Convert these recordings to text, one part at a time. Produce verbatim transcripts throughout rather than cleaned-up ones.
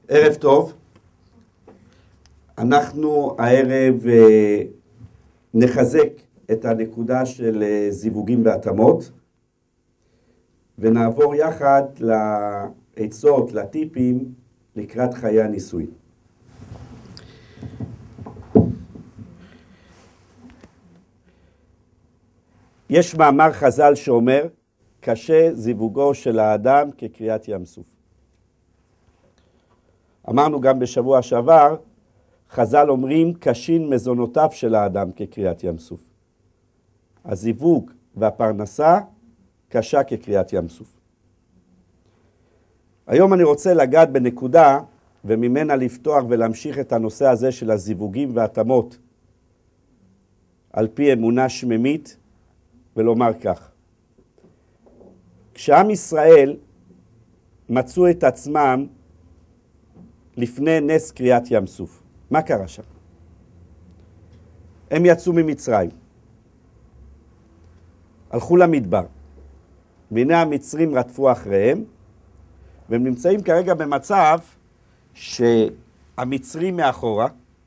ערב טוב. אנחנו הערב נחזק את הנקודה של זיווגים והתאמות, ונעבור יחד לעצות, לטיפים לקראת חיי הנישואין. יש מאמר חז"ל שאומר, קשה זיווגו של האדם כקריעת ים סוף. אמרנו גם בשבוע שעבר, חז"ל אומרים, קשים מזונותיו של האדם כקריעת ים סוף. הזיווג והפרנסה קשה כקריעת ים סוף. היום אני רוצה לגעת בנקודה, וממנה לפתוח ולהמשיך את הנושא הזה של הזיווגים והתאמות, על פי אמונה שממית, ולומר כך. כשעם ישראל מצאו את עצמם לפני נס קריעת ים סוף, מה קרה שם? הם יצאו ממצרים, הלכו למדבר, והנה המצרים רדפו אחריהם, והם נמצאים כרגע במצב שהמצרים מאחורה,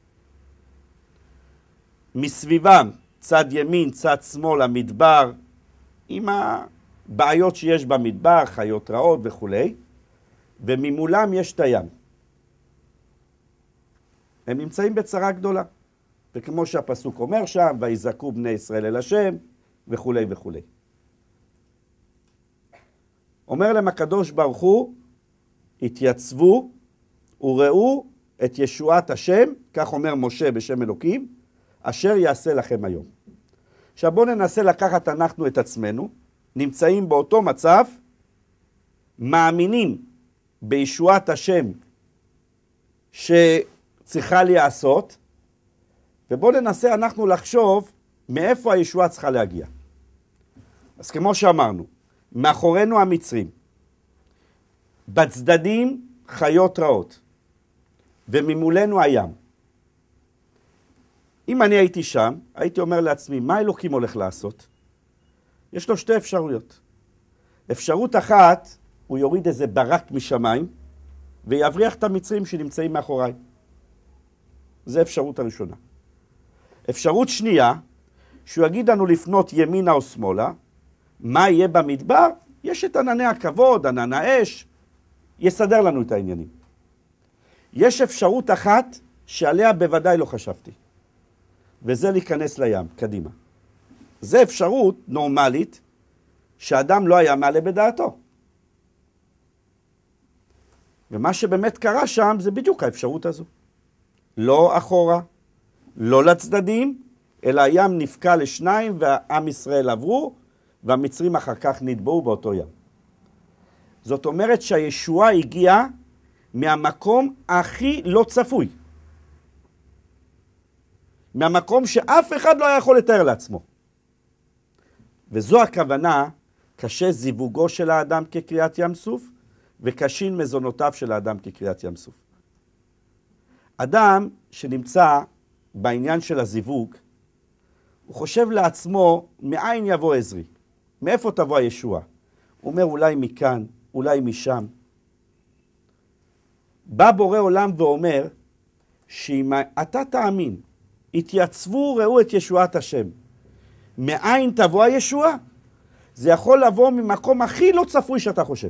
מסביבם צד ימין, צד שמאל, המדבר, עם הבעיות שיש במדבר, חיות רעות וכו', וממולם יש את הים. הם נמצאים בצרה גדולה, וכמו שהפסוק אומר שם, ויזעקו בני ישראל אל השם, וכו' וכו'. אומר להם הקדוש ברוך הוא, התייצבו וראו את ישועת השם, כך אומר משה בשם אלוקים, אשר יעשה לכם היום. עכשיו בואו ננסה לקחת אנחנו את עצמנו, נמצאים באותו מצב, מאמינים בישועת השם שצריכה להיעשות, ובואו ננסה אנחנו לחשוב מאיפה הישועה צריכה להגיע. אז כמו שאמרנו, מאחורינו המצרים, בצדדים חיות רעות, וממולנו הים. אם אני הייתי שם, הייתי אומר לעצמי, מה אלוקים הולך לעשות? יש לו שתי אפשרויות. אפשרות אחת, הוא יוריד איזה ברק משמיים, ויבריח את המצרים שנמצאים מאחוריי. זו אפשרות הראשונה. אפשרות שנייה, שהוא יגיד לנו לפנות ימינה או שמאלה, מה יהיה במדבר? יש את ענני הכבוד, ענן האש, יסדר לנו את העניינים. יש אפשרות אחת שעליה בוודאי לא חשבתי, וזה להיכנס לים, קדימה. זה אפשרות נורמלית שאדם לא היה מעלה בדעתו. ומה שבאמת קרה שם זה בדיוק האפשרות הזו. לא אחורה, לא לצדדים, אלא הים נפקע לשניים והעם ישראל עברו, והמצרים אחר כך נטבעו באותו ים. זאת אומרת שהישועה הגיעה מהמקום הכי לא צפוי. מהמקום שאף אחד לא היה יכול לתאר לעצמו. וזו הכוונה, קשה זיווגו של האדם כקריעת ים סוף, וקשים מזונותיו של האדם כקריעת ים סוף. אדם שנמצא בעניין של הזיווג, הוא חושב לעצמו, מאין יבוא עזרי? מאיפה תבוא הישועה? הוא אומר, אולי מכאן, אולי משם. בא בורא עולם ואומר, שאם אתה תאמין, התייצבו, ראו את ישועת השם. מאין תבוא הישועה? זה יכול לבוא ממקום הכי לא צפוי שאתה חושב.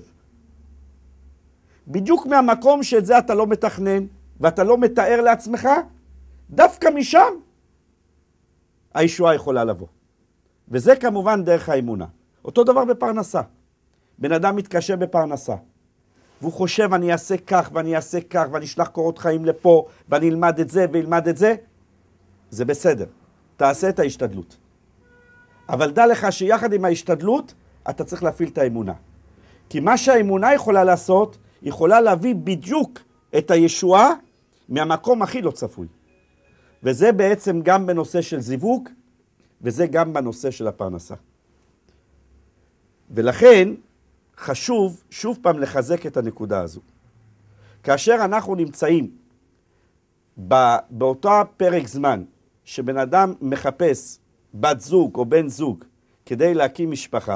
בדיוק מהמקום שאת זה אתה לא מתכנן, ואתה לא מתאר לעצמך, דווקא משם הישועה יכולה לבוא. וזה כמובן דרך האמונה. אותו דבר בפרנסה. בן אדם מתקשה בפרנסה. והוא חושב, אני אעשה כך, ואני אעשה כך, ואני אשלח קורות חיים לפה, ואני אלמד את זה, ואלמד את זה. זה בסדר. תעשה את ההשתדלות. אבל דע לך שיחד עם ההשתדלות, אתה צריך להפעיל את האמונה. כי מה שהאמונה יכולה לעשות, יכולה להביא בדיוק את הישועה מהמקום הכי לא צפוי. וזה בעצם גם בנושא של זיווג, וזה גם בנושא של הפרנסה. ולכן חשוב שוב פעם לחזק את הנקודה הזו. כאשר אנחנו נמצאים באותו פרק זמן שבן אדם מחפש בת זוג או בן זוג כדי להקים משפחה,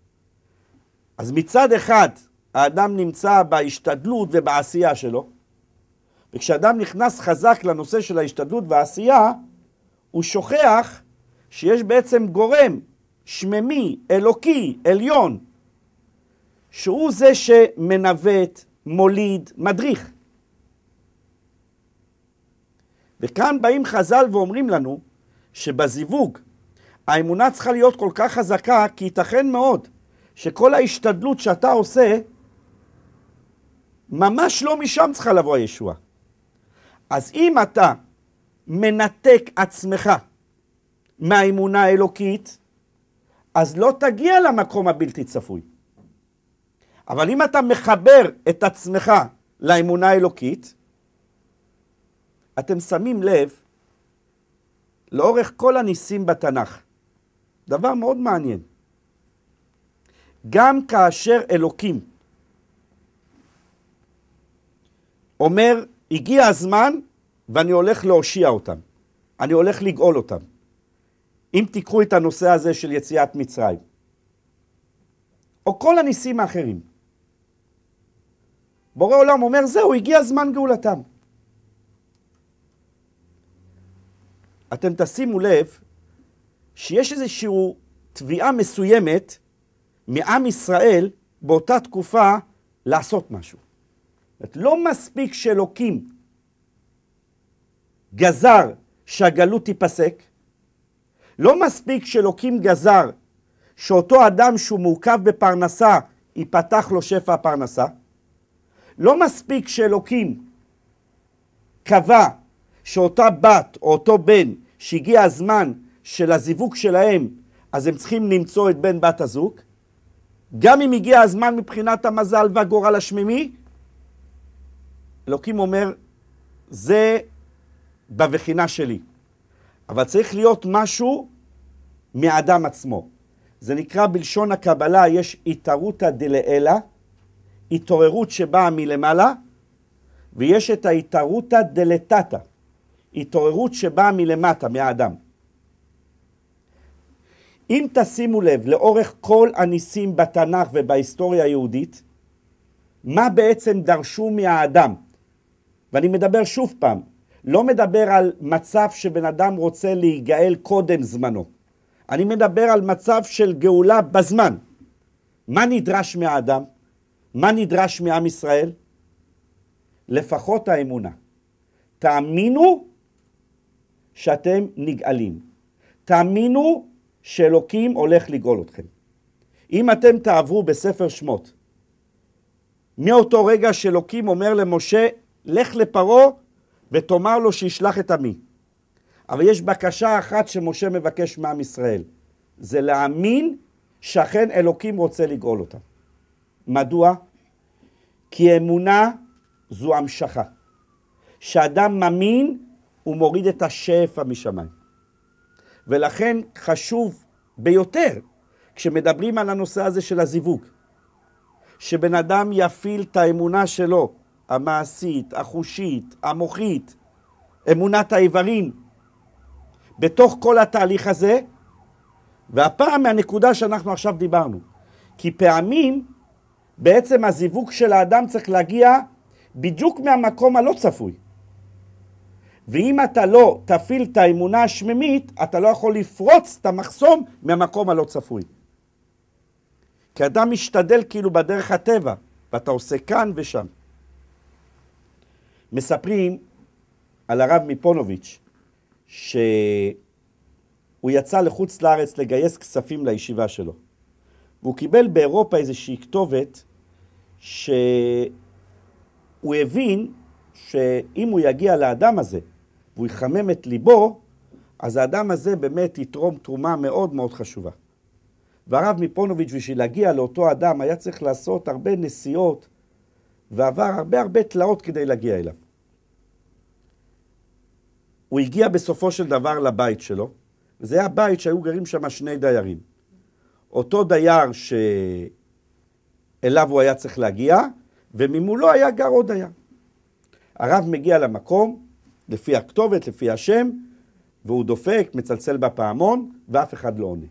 אז מצד אחד האדם נמצא בהשתדלות ובעשייה שלו, וכשאדם נכנס חזק לנושא של ההשתדלות והעשייה, הוא שוכח שיש בעצם גורם שממי, אלוקי, עליון, שהוא זה שמנווט, מוליד, מדריך. וכאן באים חז"ל ואומרים לנו שבזיווג האמונה צריכה להיות כל כך חזקה, כי ייתכן מאוד שכל ההשתדלות שאתה עושה, ממש לא משם צריכה לבוא הישועה. אז אם אתה מנתק עצמך מהאמונה האלוקית, אז לא תגיע למקום הבלתי צפוי. אבל אם אתה מחבר את עצמך לאמונה האלוקית, אתם שמים לב לאורך כל הניסים בתנ"ך. דבר מאוד מעניין. גם כאשר אלוקים אומר, הגיע הזמן ואני הולך להושיע אותם. אני הולך לגאול אותם. אם תיקחו את הנושא הזה של יציאת מצרים, או כל הניסים האחרים, בורא עולם אומר, זהו, הגיע זמן גאולתם. אתם תשימו לב שיש איזושהי תביעה מסוימת מעם ישראל באותה תקופה לעשות משהו. לא מספיק שאלוקים גזר שהגלות תיפסק, לא מספיק שאלוקים גזר שאותו אדם שהוא מעוכב בפרנסה ייפתח לו שפע הפרנסה, לא מספיק שאלוקים קבע שאותה בת או אותו בן שהגיע הזמן של הזיווג שלהם, אז הם צריכים למצוא את בן בת הזוג, גם אם הגיע הזמן מבחינת המזל והגורל השמימי, אלוקים אומר, זה בבחינה שלי. אבל צריך להיות משהו מאדם עצמו. זה נקרא בלשון הקבלה, יש התערותא דלעילא, התעוררות שבאה מלמעלה, ויש את ההתערותא דלתתא, התעוררות שבאה מלמטה, מהאדם. אם תשימו לב, לאורך כל הניסים בתנ"ך ובהיסטוריה היהודית, מה בעצם דרשו מהאדם? ואני מדבר שוב פעם, לא מדבר על מצב שבן אדם רוצה להיגאל קודם זמנו. אני מדבר על מצב של גאולה בזמן. מה נדרש מהאדם? מה נדרש מעם ישראל? לפחות האמונה. תאמינו שאתם נגאלים. תאמינו שאלוקים הולך לגאול אתכם. אם אתם תעברו בספר שמות, מאותו רגע שאלוקים אומר למשה, לך לפרעה ותאמר לו שישלח את עמי. אבל יש בקשה אחת שמשה מבקש מעם ישראל. זה להאמין שאכן אלוקים רוצה לגאול אותם. מדוע? כי אמונה זו המשכה. שאדם מאמין הוא מוריד את השפע משמיים. ולכן חשוב ביותר כשמדברים על הנושא הזה של הזיווג. שבן אדם יפעיל את האמונה שלו, המעשית, החושית, המוחית, אמונת האיברים, בתוך כל התהליך הזה, והפעם מהנקודה שאנחנו עכשיו דיברנו. כי פעמים בעצם הזיווג של האדם צריך להגיע בדיוק מהמקום הלא צפוי. ואם אתה לא תפעיל את האמונה השמימית, אתה לא יכול לפרוץ את המחסום מהמקום הלא צפוי. כי אדם משתדל כאילו בדרך הטבע, ואתה עושה כאן ושם. מספרים על הרב מפונוביץ' שהוא יצא לחוץ לארץ לגייס כספים לישיבה שלו. והוא קיבל באירופה איזושהי כתובת שהוא הבין שאם הוא יגיע לאדם הזה והוא יחמם את ליבו, אז האדם הזה באמת יתרום תרומה מאוד מאוד חשובה. והרב מפונוביץ' בשביל להגיע לאותו אדם היה צריך לעשות הרבה נסיעות ועבר הרבה הרבה תלאות כדי להגיע אליו. הוא הגיע בסופו של דבר לבית שלו, וזה היה בית שהיו גרים שם שני דיירים. אותו דייר שאליו הוא היה צריך להגיע, וממולו היה גר עוד דייר. הרב מגיע למקום, לפי הכתובת, לפי השם, והוא דופק, מצלצל בפעמון, ואף אחד לא עונה.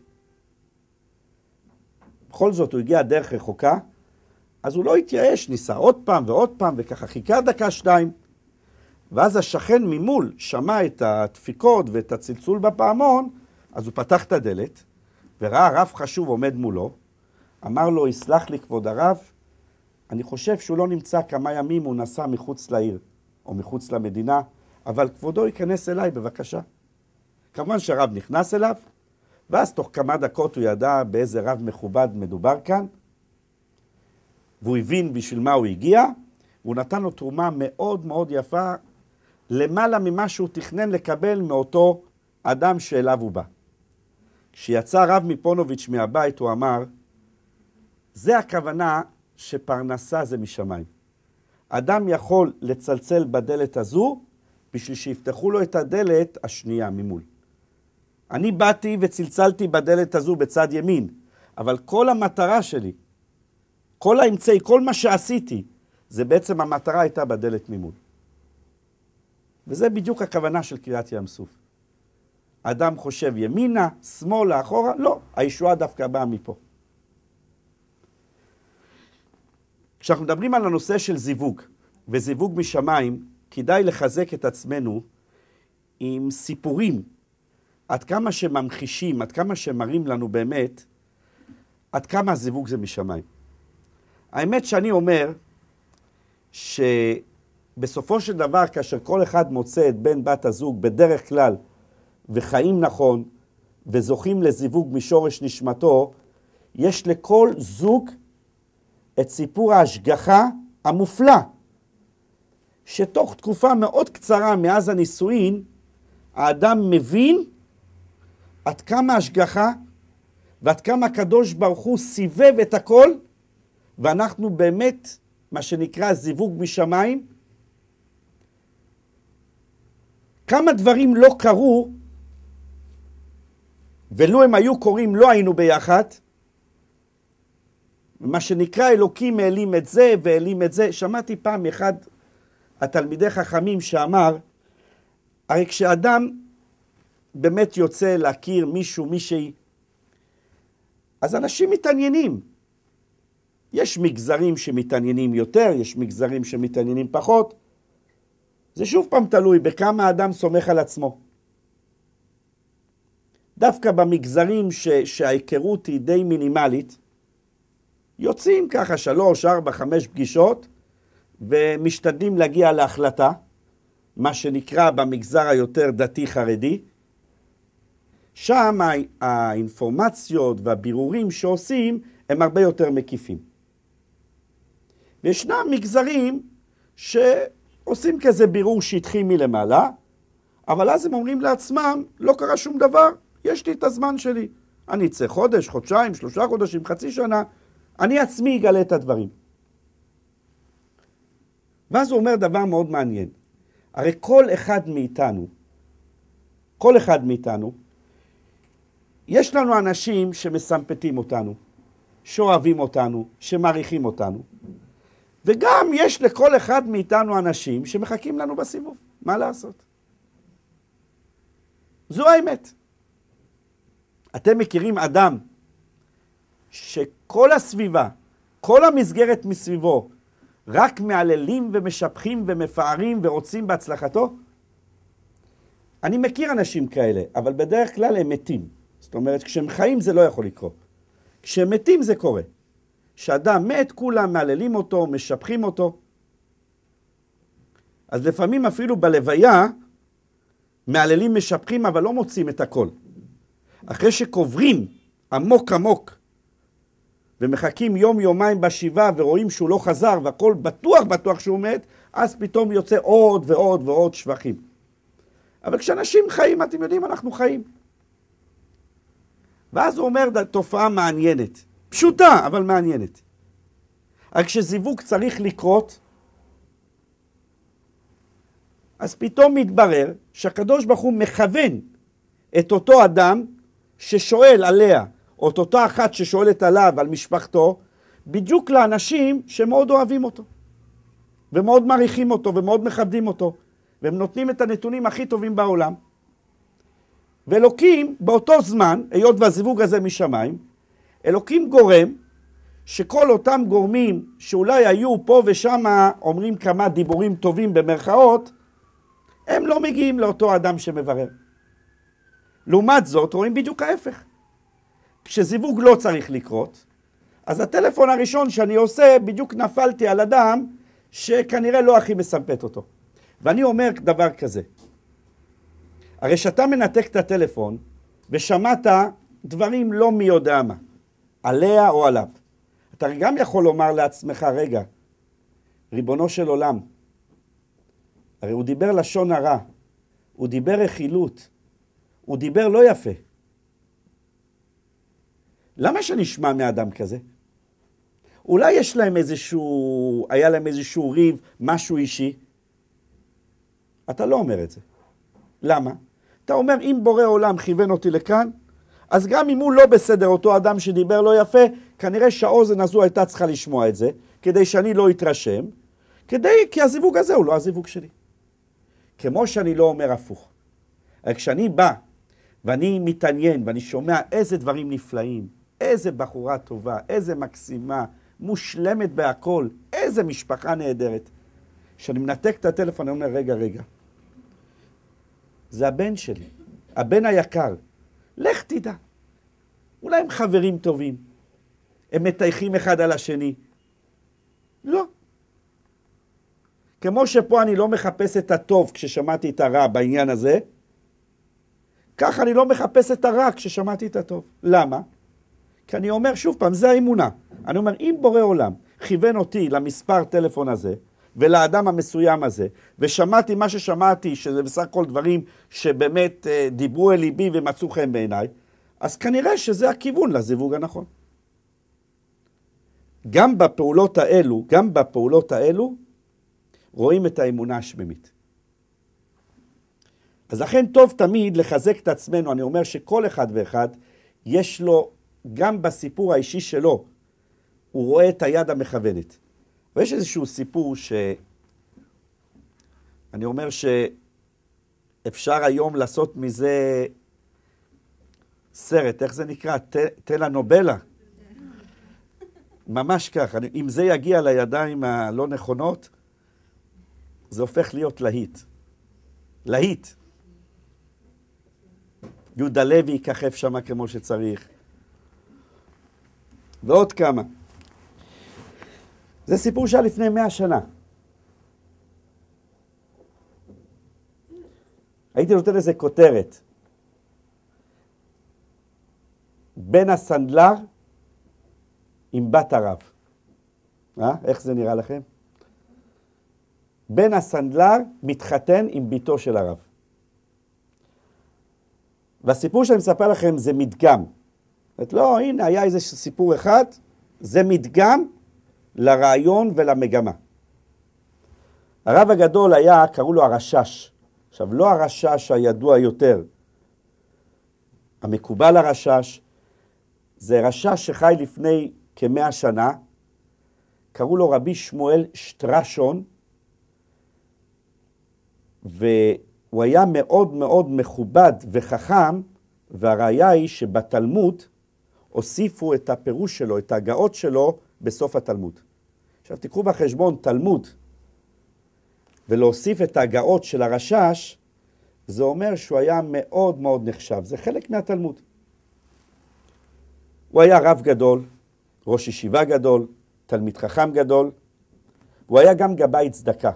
בכל זאת הוא הגיע דרך רחוקה, אז הוא לא התייאש, ניסה עוד פעם ועוד פעם, וככה חיכה דקה שתיים. ואז השכן ממול שמע את הדפיקות ואת הצלצול בפעמון, אז הוא פתח את הדלת, וראה רב חשוב עומד מולו, אמר לו, יסלח לי כבוד הרב, אני חושב שהוא לא נמצא כמה ימים, הוא נסע מחוץ לעיר, או מחוץ למדינה, אבל כבודו ייכנס אליי בבקשה. כמובן שהרב נכנס אליו, ואז תוך כמה דקות הוא ידע באיזה רב מכובד מדובר כאן, והוא הבין בשביל מה הוא הגיע, והוא נתן לו תרומה מאוד מאוד יפה, למעלה ממה שהוא תכנן לקבל מאותו אדם שאליו הוא בא. כשיצא רב מפונוביץ' מהבית, הוא אמר, זה הכוונה שפרנסה זה משמיים. אדם יכול לצלצל בדלת הזו, בשביל שיפתחו לו את הדלת השנייה ממול. אני באתי וצלצלתי בדלת הזו בצד ימין, אבל כל המטרה שלי, כל האמצעי, כל מה שעשיתי, זה בעצם המטרה הייתה בדלת ממול. וזה בדיוק הכוונה של קריאת ים סוף. אדם חושב ימינה, שמאלה, אחורה, לא, הישועה דווקא באה מפה. כשאנחנו מדברים על הנושא של זיווג, וזיווג משמיים, כדאי לחזק את עצמנו עם סיפורים, עד כמה שממחישים, עד כמה שמראים לנו באמת, עד כמה הזיווג זה משמיים. האמת שאני אומר, שבסופו של דבר, כאשר כל אחד מוצא את בן בת הזוג בדרך כלל, וחיים נכון, וזוכים לזיווג משורש נשמתו, יש לכל זוג את סיפור ההשגחה המופלא, שתוך תקופה מאוד קצרה מאז הנישואין, האדם מבין עד כמה השגחה, ועד כמה הקדוש ברוך הוא סיבב את הכל, ואנחנו באמת, מה שנקרא זיווג משמיים, כמה דברים לא קרו, ולו הם היו קוראים, לא היינו ביחד, מה שנקרא אלוקים העלים את זה והעלים את זה. שמעתי פעם אחד התלמידי חכמים שאמר, הרי כשאדם באמת יוצא להכיר מישהו, מישהי, אז אנשים מתעניינים. יש מגזרים שמתעניינים יותר, יש מגזרים שמתעניינים פחות. זה שוב פעם תלוי בכמה האדם סומך על עצמו. דווקא במגזרים ש, שההיכרות היא די מינימלית, יוצאים ככה שלוש, ארבע, חמש פגישות, ומשתדלים להגיע להחלטה, מה שנקרא במגזר היותר דתי חרדי. שם האינפורמציות והבירורים שעושים הם הרבה יותר מקיפים. וישנם מגזרים שעושים כזה בירור שטחי מלמעלה, אבל אז הם אומרים לעצמם, לא קרה שום דבר, יש לי את הזמן שלי. אני אצא חודש, חודשיים, שלושה חודשים, חצי שנה, אני עצמי אגלה את הדברים. ואז הוא אומר דבר מאוד מעניין. הרי כל אחד מאיתנו, כל אחד מאיתנו, יש לנו אנשים שמסמפתים אותנו, שאוהבים אותנו, שמעריכים אותנו, וגם יש לכל אחד מאיתנו אנשים שמחכים לנו בסיבוב. מה לעשות? זו האמת. אתם מכירים אדם שכל הסביבה, כל המסגרת מסביבו, רק מעללים ומשבחים ומפארים ורוצים בהצלחתו? אני מכיר אנשים כאלה, אבל בדרך כלל הם מתים. זאת אומרת, כשהם חיים זה לא יכול לקרות. כשהם מתים זה קורה. כשאדם מת, כולם מעללים אותו, משבחים אותו. אז לפעמים אפילו בלוויה, מעללים משבחים, אבל לא מוצאים את הכל. אחרי שקוברים עמוק עמוק, ומחכים יום יומיים בשבעה ורואים שהוא לא חזר והכל בטוח בטוח שהוא מת, אז פתאום יוצא עוד ועוד ועוד שבחים. אבל כשאנשים חיים, אתם יודעים, אנחנו חיים. ואז הוא אומר תופעה מעניינת, פשוטה אבל מעניינת. רק כשזיווג צריך לקרות, אז פתאום מתברר שהקדוש ברוך הוא מכוון את אותו אדם ששואל עליה, או את אותה אחת ששואלת עליו, על משפחתו, בדיוק לאנשים שמאוד אוהבים אותו, ומאוד מעריכים אותו, ומאוד מכבדים אותו, והם נותנים את הנתונים הכי טובים בעולם. ואלוקים באותו זמן, היות והזיווג הזה משמיים, אלוקים גורם שכל אותם גורמים שאולי היו פה ושם אומרים כמה דיבורים טובים במרכאות, הם לא מגיעים לאותו אדם שמברר. לעומת זאת, רואים בדיוק ההפך. כשזיווג לא צריך לקרות, אז הטלפון הראשון שאני עושה, בדיוק נפלתי על אדם שכנראה לא הכי מסמפת אותו. ואני אומר דבר כזה, הרי שאתה מנתק את הטלפון ושמעת דברים לא מי יודע מה, עליה או עליו. אתה גם יכול לומר לעצמך, רגע, ריבונו של עולם, הרי הוא דיבר לשון הרע, הוא דיבר רכילות, הוא דיבר לא יפה. למה שנשמע מאדם כזה? אולי יש להם איזשהו, היה להם איזשהו ריב, משהו אישי. אתה לא אומר את זה. למה? אתה אומר, אם בורא עולם כיוון אותי לכאן, אז גם אם הוא לא בסדר, אותו אדם שדיבר לא יפה, כנראה שהאוזן הזו הייתה צריכה לשמוע את זה, כדי שאני לא אתרשם, כדי, כי הזיווג הזה הוא לא הזיווג שלי. כמו שאני לא אומר הפוך. כשאני בא, ואני מתעניין, ואני שומע איזה דברים נפלאים, איזה בחורה טובה, איזה מקסימה, מושלמת בהכל, איזה משפחה נהדרת. כשאני מנתק את הטלפון, אני אומר, רגע, רגע. זה הבן שלי, הבן היקר. לך תדע. אולי הם חברים טובים. הם מתייחים אחד על השני. לא. כמו שפה אני לא מחפש את הטוב כששמעתי את הרע בעניין הזה, כך אני לא מחפש את הרע כששמעתי את הטוב. למה? כי אני אומר שוב פעם, זה האמונה. אני אומר, אם בורא עולם כיוון אותי למספר טלפון הזה, ולאדם המסוים הזה, ושמעתי מה ששמעתי, שזה בסך הכל דברים שבאמת אה, דיברו אל ליבי ומצאו חן בעיניי, אז כנראה שזה הכיוון לזיווג הנכון. גם בפעולות האלו, גם בפעולות האלו, רואים את האמונה השמימית. אז לכן טוב תמיד לחזק את עצמנו. אני אומר שכל אחד ואחד יש לו, גם בסיפור האישי שלו, הוא רואה את היד המכוונת. ויש איזשהו סיפור ש... אני אומר שאפשר היום לעשות מזה סרט, איך זה נקרא? טלנובלה. ממש ככה. אם זה יגיע לידיים הלא נכונות, זה הופך להיות להיט. להיט. יהודה לוי יככב שם כמו שצריך. ועוד כמה. זה סיפור שהיה לפני מאה שנה. הייתי נותן לזה כותרת. בן הסנדלר עם בת הרב. אה? איך זה נראה לכם? בן הסנדלר מתחתן עם ביתו של הרב. והסיפור שאני מספר לכם זה מדגם. את לא, הנה, היה איזה סיפור אחד, זה מדגם לרעיון ולמגמה. הרב הגדול היה, קראו לו הרשש. עכשיו, לא הרשש הידוע יותר. המקובל הרשש, זה רשש שחי לפני כמאה שנה, קראו לו רבי שמואל שטרשון, והוא היה מאוד מאוד מכובד וחכם, והראיה היא שבתלמוד הוסיפו את הפירוש שלו, את ההגאות שלו, בסוף התלמוד. עכשיו תקחו בחשבון תלמוד, ולהוסיף את ההגאות של הרשש, זה אומר שהוא היה מאוד מאוד נחשב. זה חלק מהתלמוד. הוא היה רב גדול, ראש ישיבה גדול, תלמיד חכם גדול. הוא היה גם גבאי צדקה.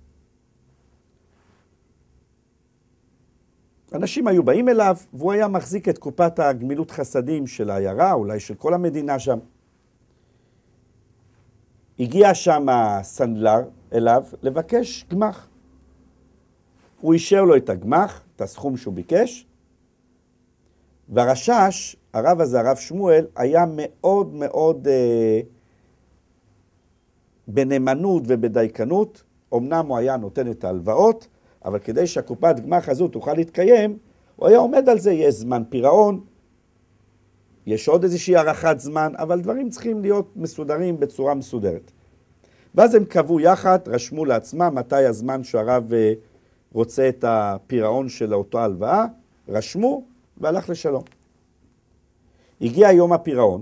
אנשים היו באים אליו, והוא היה מחזיק את קופת הגמילות חסדים של העיירה, אולי של כל המדינה שם. הגיע שם הסנדלר אליו לבקש גמח. הוא אישר לו את הגמח, את הסכום שהוא ביקש, והרשש, הרב הזה, הרב שמואל, היה מאוד מאוד אה, בנאמנות ובדייקנות. אמנם הוא היה נותן את ההלוואות, אבל כדי שהקופת גמח הזו תוכל להתקיים, הוא היה עומד על זה, יש זמן פירעון, יש עוד איזושהי הערכת זמן, אבל דברים צריכים להיות מסודרים בצורה מסודרת. ואז הם קבעו יחד, רשמו לעצמם מתי הזמן שהרב רוצה את הפירעון של אותו הלוואה, רשמו והלך לשלום. הגיע יום הפירעון,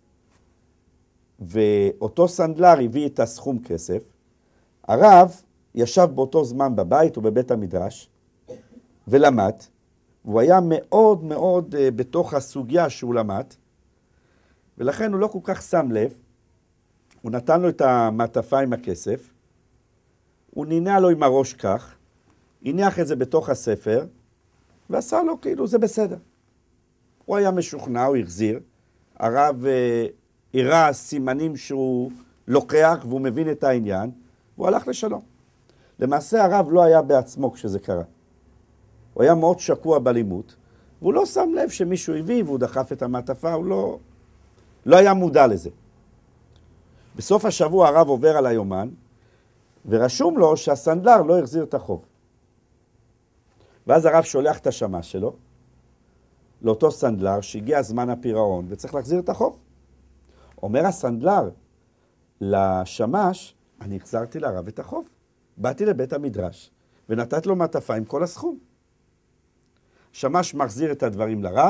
ואותו סנדלר הביא את הסכום כסף, הרב ישב באותו זמן בבית או בבית המדרש ולמד, והוא היה מאוד מאוד uh, בתוך הסוגיה שהוא למד, ולכן הוא לא כל כך שם לב. הוא נתן לו את המעטפה עם הכסף, הוא נינה לו עם הראש כך, הניח את זה בתוך הספר, ועשה לו כאילו זה בסדר. הוא היה משוכנע, הוא החזיר, הרב uh, הראה סימנים שהוא לוקח והוא מבין את העניין, והוא הלך לשלום. למעשה הרב לא היה בעצמו כשזה קרה. הוא היה מאוד שקוע בלימוד, והוא לא שם לב שמישהו הביא והוא דחף את המעטפה, הוא לא, לא היה מודע לזה. בסוף השבוע הרב עובר על היומן, ורשום לו שהסנדלר לא החזיר את החוב. ואז הרב שולח את השמש שלו, לאותו סנדלר שהגיע זמן הפירעון, וצריך להחזיר את החוב. אומר הסנדלר לשמש, אני החזרתי לרב את החוב. באתי לבית המדרש, ונתת לו מעטפה עם כל הסכום. שמש מחזיר את הדברים לרב,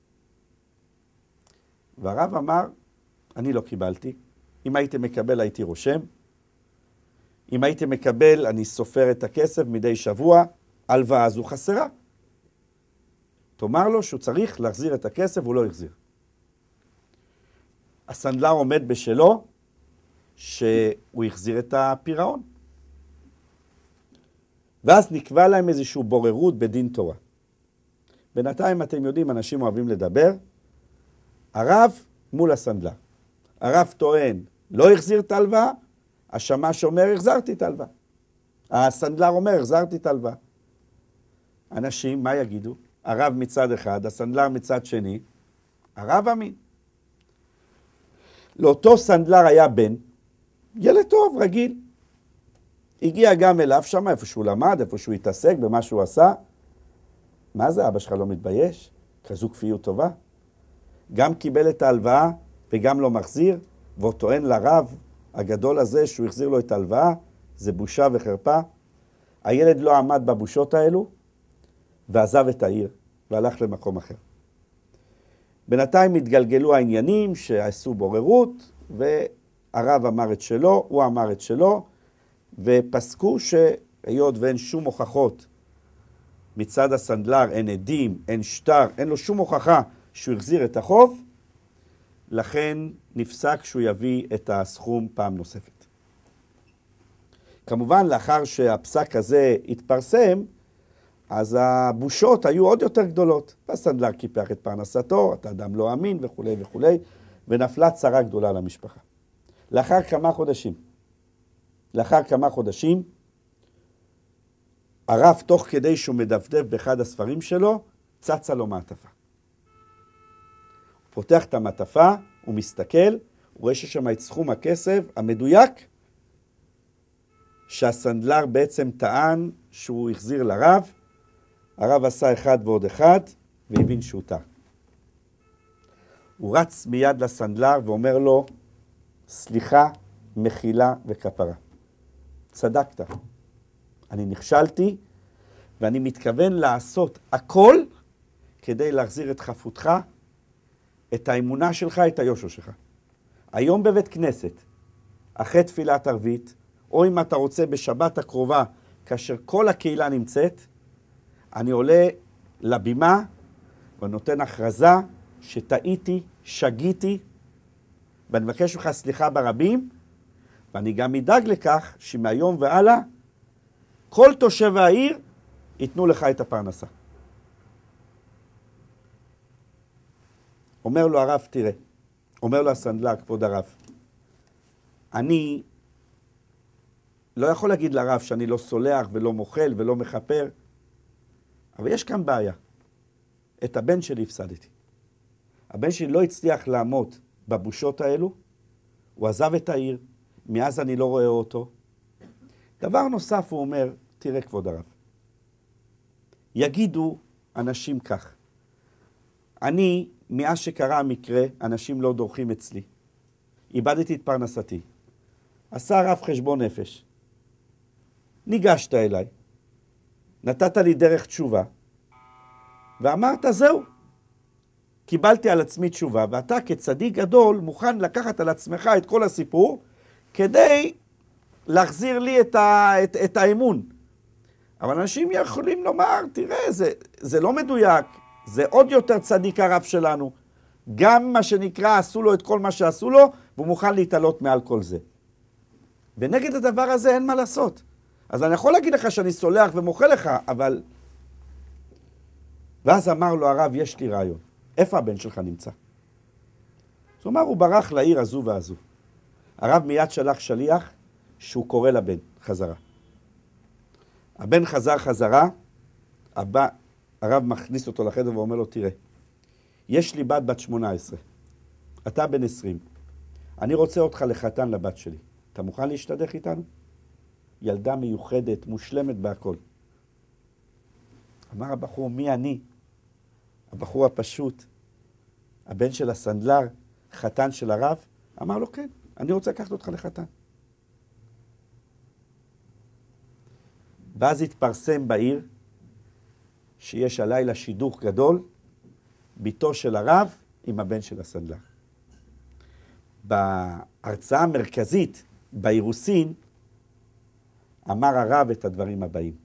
והרב אמר, אני לא קיבלתי. אם הייתי מקבל, הייתי רושם. אם הייתי מקבל, אני סופר את הכסף מדי שבוע, הלוואה הזו חסרה. תאמר לו שהוא צריך להחזיר את הכסף, הוא לא החזיר. הסנדלר עומד בשלו, שהוא החזיר את הפירעון. ואז נקבע להם איזושהי בוררות בדין תורה. בינתיים אתם יודעים, אנשים אוהבים לדבר, הרב מול הסנדלר. הרב טוען, לא החזיר את ההלוואה, השמש אומר, החזרתי את ההלוואה. הסנדלר אומר, החזרתי את ההלוואה. אנשים, מה יגידו? הרב מצד אחד, הסנדלר מצד שני, הרב אמין. לאותו סנדלר היה בן, ילד טוב, רגיל. הגיע גם אליו שם, איפה שהוא למד, איפה שהוא התעסק, במה שהוא עשה. מה זה, אבא שלך לא מתבייש? כזו כפיות טובה. גם קיבל את ההלוואה וגם לא מחזיר, והוא טוען לרב הגדול הזה שהוא החזיר לו את ההלוואה, זה בושה וחרפה. הילד לא עמד בבושות האלו, ועזב את העיר, והלך למקום אחר. בינתיים התגלגלו העניינים שעשו בוררות, והרב אמר את שלו, הוא אמר את שלו, ופסקו שהיות ואין שום הוכחות מצד הסנדלר, אין עדים, אין שטר, אין לו שום הוכחה שהוא החזיר את החוב, לכן נפסק שהוא יביא את הסכום פעם נוספת. כמובן, לאחר שהפסק הזה התפרסם, אז הבושות היו עוד יותר גדולות. והסנדלר קיפח את פרנסתו, אתה אדם לא אמין וכו' וכו', ונפלה צרה גדולה למשפחה. לאחר כמה חודשים, לאחר כמה חודשים, הרב תוך כדי שהוא מדפדף באחד הספרים שלו, צצה לו מעטפה. הוא פותח את המעטפה, הוא מסתכל, הוא רואה ששם את סכום הכסף המדויק, שהסנדלר בעצם טען שהוא החזיר לרב, הרב עשה אחד ועוד אחד, והבין שהוא טעה. הוא רץ מיד לסנדלר ואומר לו, סליחה, מחילה וכפרה. צדקת. אני נכשלתי, ואני מתכוון לעשות הכל כדי להחזיר את חפותך, את האמונה שלך, את היושר שלך. היום בבית כנסת, אחרי תפילת ערבית, או אם אתה רוצה בשבת הקרובה, כאשר כל הקהילה נמצאת, אני עולה לבימה ונותן הכרזה שטעיתי, שגיתי, ואני מבקש לך סליחה ברבים, ואני גם אדאג לכך שמהיום והלאה, כל תושבי העיר ייתנו לך את הפרנסה. אומר לו הרב, תראה, אומר לו הסנדלר, כבוד הרב, אני לא יכול להגיד לרב שאני לא סולח ולא מוחל ולא מחפר, אבל יש כאן בעיה. את הבן שלי הפסדתי. הבן שלי לא הצליח לעמוד בבושות האלו, הוא עזב את העיר, מאז אני לא רואה אותו. דבר נוסף הוא אומר, תראה כבוד הרב, יגידו אנשים כך, אני, מאז שקרה המקרה, אנשים לא דורכים אצלי. איבדתי את פרנסתי. עשה הרב חשבון נפש. ניגשת אליי, נתת לי דרך תשובה, ואמרת זהו. קיבלתי על עצמי תשובה, ואתה כצדיק גדול מוכן לקחת על עצמך את כל הסיפור, כדי להחזיר לי את, ה, את, את האמון. אבל אנשים יכולים לומר, תראה, זה, זה לא מדויק, זה עוד יותר צדיק הרב שלנו. גם מה שנקרא, עשו לו את כל מה שעשו לו, והוא מוכן להתעלות מעל כל זה. ונגד הדבר הזה אין מה לעשות. אז אני יכול להגיד לך שאני סולח ומוחה לך, אבל... ואז אמר לו הרב, יש לי רעיון. איפה הבן שלך נמצא? זאת אומרת, הוא ברח לעיר הזו והזו. הרב מיד שלח שליח שהוא קורא לבן חזרה. הבן חזר חזרה, הבא, הרב מכניס אותו לחדר ואומר לו, תראה, יש לי בת בת שמונה עשרה, אתה בן עשרים, אני רוצה אותך לחתן לבת שלי, אתה מוכן להשתדך איתנו? ילדה מיוחדת, מושלמת בהכל. אמר הבחור, מי אני? הבחור הפשוט, הבן של הסנדלר, חתן של הרב? אמר לו, כן, אני רוצה לקחת אותך לחתן. ואז התפרסם בעיר שיש הלילה שידוך גדול, ביתו של הרב עם הבן של הסנדלר. בהרצאה המרכזית באירוסין אמר הרב את הדברים הבאים.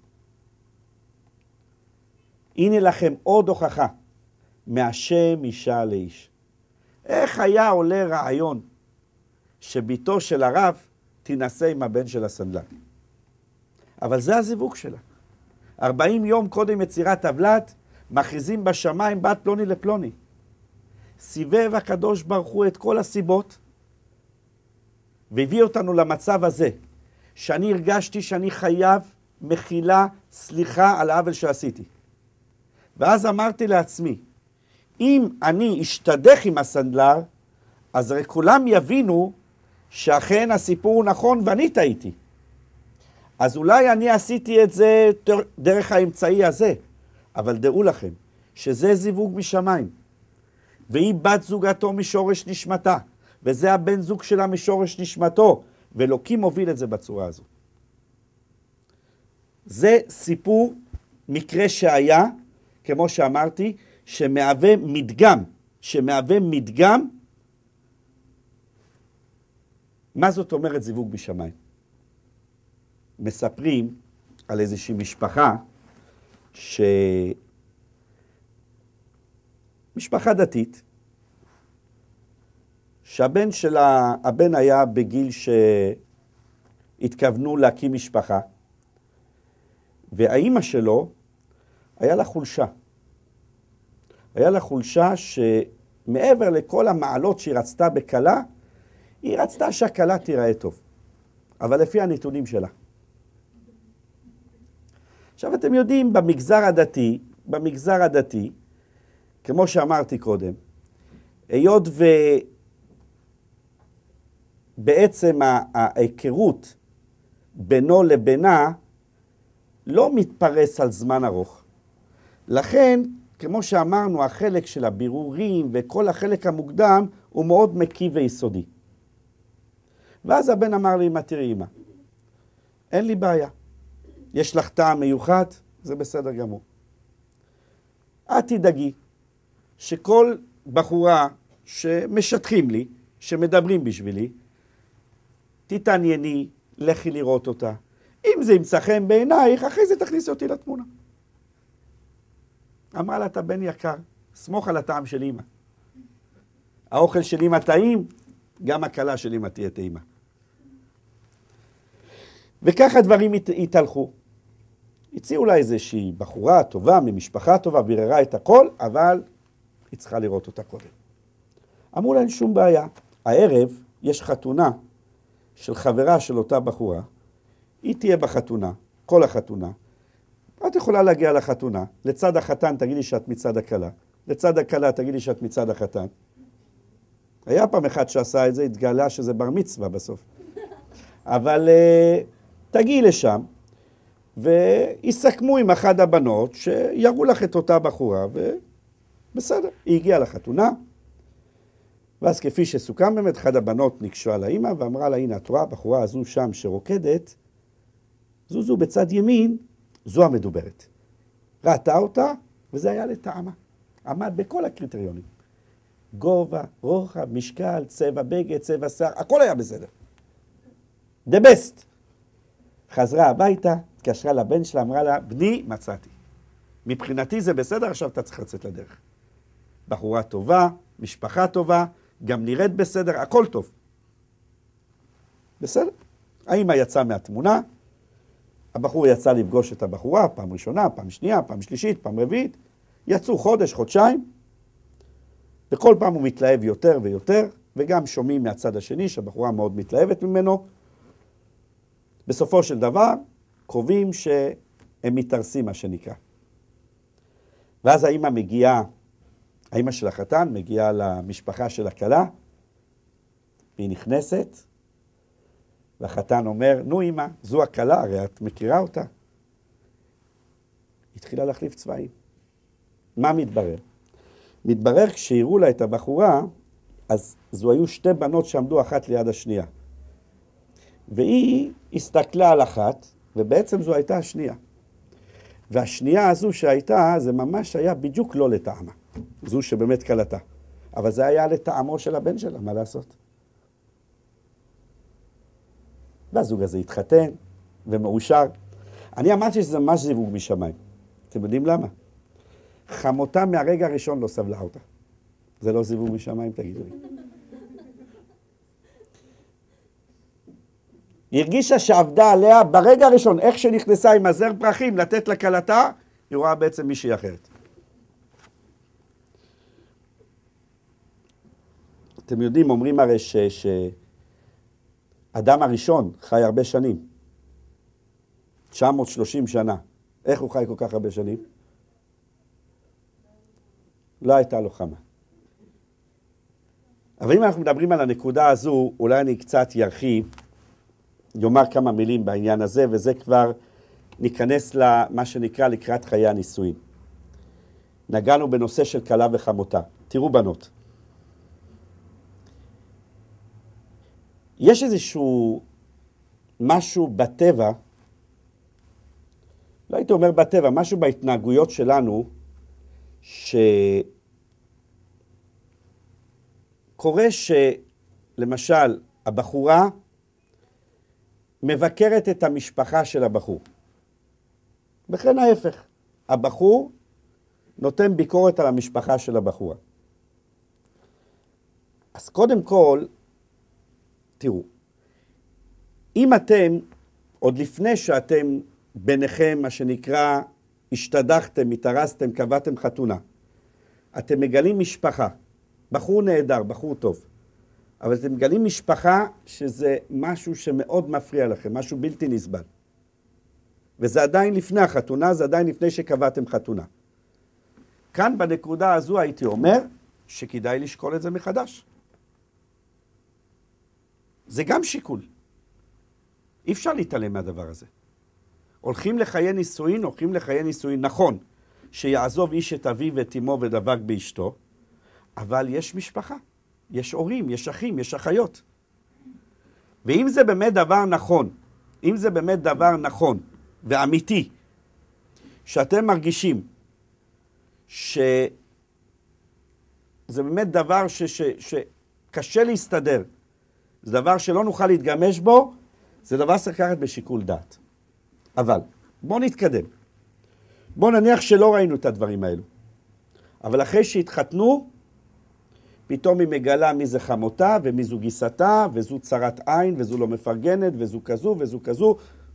הנה לכם עוד הוכחה מהשם אישה לאיש. איך היה עולה רעיון שביתו של הרב תנסה עם הבן של הסנדלר? אבל זה הזיווג שלה. ארבעים יום קודם יצירת הבלת, מכריזים בשמיים בת פלוני לפלוני. סיבב הקדוש ברוך הוא את כל הסיבות, והביא אותנו למצב הזה, שאני הרגשתי שאני חייב מחילה, סליחה על העוול שעשיתי. ואז אמרתי לעצמי, אם אני אשתדך עם הסנדלר, אז הרי כולם יבינו שאכן הסיפור הוא נכון ואני טעיתי. אז אולי אני עשיתי את זה דרך האמצעי הזה, אבל דעו לכם שזה זיווג משמיים, והיא בת זוגתו משורש נשמתה, וזה הבן זוג שלה משורש נשמתו, ואלוקים מוביל את זה בצורה הזו. זה סיפור, מקרה שהיה, כמו שאמרתי, שמהווה מדגם, שמהווה מדגם, מה זאת אומרת זיווג בשמיים? מספרים על איזושהי משפחה, ש... משפחה דתית, שהבן שלה, הבן היה בגיל שהתכוונו להקים משפחה, והאימא שלו היה לה חולשה. היה לה חולשה שמעבר לכל המעלות שהיא רצתה בקלה, היא רצתה שהקלה תיראה טוב. אבל לפי הנתונים שלה. עכשיו אתם יודעים, במגזר הדתי, במגזר הדתי, כמו שאמרתי קודם, היות ובעצם ההיכרות בינו לבינה לא מתפרס על זמן ארוך. לכן, כמו שאמרנו, החלק של הבירורים וכל החלק המוקדם הוא מאוד מקיף ויסודי. ואז הבן אמר לי, אמא, תראי אמא, אין לי בעיה. יש לך טעם מיוחד, זה בסדר גמור. את תדאגי שכל בחורה שמשטחים לי, שמדברים בשבילי, תתענייני, לכי לראות אותה. אם זה ימצא חן בעינייך, אחרי זה תכניסי אותי לתמונה. אמרה לה, אתה בן יקר, סמוך על הטעם של אמא. האוכל של אמא טעים, גם הקלה של אמא תהיה טעימה. וככה דברים התהלכו. הציעו לה איזושהי בחורה טובה, ממשפחה טובה, ביררה את הכל, אבל היא צריכה לראות אותה קודם. אמרו לה, אין שום בעיה. הערב יש חתונה של חברה של אותה בחורה, היא תהיה בחתונה, כל החתונה. את יכולה להגיע לחתונה, לצד החתן תגידי שאת מצד הכלה, לצד הכלה תגידי שאת מצד החתן. היה פעם אחד שעשה את זה, התגלה שזה בר מצווה בסוף. אבל uh, תגיעי לשם, ויסכמו עם אחד הבנות שיראו לך את אותה בחורה, ובסדר, היא הגיעה לחתונה, ואז כפי שסוכם באמת, אחד הבנות נקשו על האמא, ואמרה לה, הנה, את רואה, הבחורה הזו שם שרוקדת, זו זו בצד ימין, זו המדוברת. ראתה אותה, וזה היה לטעמה. עמד בכל הקריטריונים. גובה, רוחב, משקל, צבע בגד, צבע שיער, הכל היה בסדר. The best. חזרה הביתה, התקשרה לבן שלה, אמרה לה, בני, מצאתי. מבחינתי זה בסדר, עכשיו אתה צריך לצאת לדרך. בחורה טובה, משפחה טובה, גם נראית בסדר, הכל טוב. בסדר. האמא יצאה מהתמונה, הבחור יצא לפגוש את הבחורה, פעם ראשונה, פעם שנייה, פעם שלישית, פעם רביעית, יצאו חודש, חודשיים, וכל פעם הוא מתלהב יותר ויותר, וגם שומעים מהצד השני שהבחורה מאוד מתלהבת ממנו. בסופו של דבר, קרובים שהם מתארסים, מה שנקרא. ואז האמא מגיעה, האמא של החתן מגיעה למשפחה של הכלה, והיא נכנסת, והחתן אומר, נו אמא, זו הכלה, הרי את מכירה אותה. היא התחילה להחליף צבעים. מה מתברר? מתברר כשהראו לה את הבחורה, אז זו היו שתי בנות שעמדו אחת ליד השנייה. והיא הסתכלה על אחת, ובעצם זו הייתה השנייה. והשנייה הזו שהייתה, זה ממש היה בדיוק לא לטעמה. זו שבאמת קלטה. אבל זה היה לטעמו של הבן שלה, מה לעשות? והזוג הזה התחתן ומאושר. אני אמרתי שזה ממש זיווג משמיים. אתם יודעים למה? חמותה מהרגע הראשון לא סבלה אותה. זה לא זיווג משמיים, תגידו לי. היא הרגישה שעבדה עליה ברגע הראשון, איך שנכנסה עם הזר פרחים לתת לקלטה, היא רואה בעצם מישהי אחרת. אתם יודעים, אומרים הרי ש... ש... אדם הראשון חי הרבה שנים. תשע מאות ושלושים שנה. איך הוא חי כל כך הרבה שנים? לא הייתה לו חמה. אבל אם אנחנו מדברים על הנקודה הזו, אולי אני קצת ירחיב, יאמר כמה מילים בעניין הזה, וזה כבר ניכנס למה שנקרא לקראת חיי הנישואין. נגענו בנושא של כלה וחמותה. תראו בנות. יש איזשהו משהו בטבע, לא הייתי אומר בטבע, משהו בהתנהגויות שלנו, שקורה שלמשל הבחורה מבקרת את המשפחה של הבחור. וכן ההפך, הבחור נותן ביקורת על המשפחה של הבחורה. אז קודם כל, תראו, אם אתם, עוד לפני שאתם ביניכם, מה שנקרא, השתדחתם, התארסתם, קבעתם חתונה, אתם מגלים משפחה, בחור נהדר, בחור טוב, אבל אתם מגלים משפחה שזה משהו שמאוד מפריע לכם, משהו בלתי נסבל. וזה עדיין לפני החתונה, זה עדיין לפני שקבעתם חתונה. כאן בנקודה הזו הייתי אומר שכדאי לשקול את זה מחדש. זה גם שיקול. אי אפשר להתעלם מהדבר הזה. הולכים לחיי נישואין, הולכים לחיי נישואין, נכון, שיעזוב איש את אביו ואת אמו ודבק באשתו, אבל יש משפחה, יש הורים, יש אחים, יש אחיות. ואם זה באמת דבר נכון, אם זה באמת דבר נכון ואמיתי, שאתם מרגישים שזה באמת דבר ש, ש, שקשה להסתדר, זה דבר שלא נוכל להתגמש בו, זה דבר שצריך לקחת בשיקול דעת. אבל בואו נתקדם. בואו נניח שלא ראינו את הדברים האלו. אבל אחרי שהתחתנו, פתאום היא מגלה מי זה חמותה ומי זו גיסתה, וזו צרת עין, וזו לא מפרגנת, וזו כזו, וזו כזו.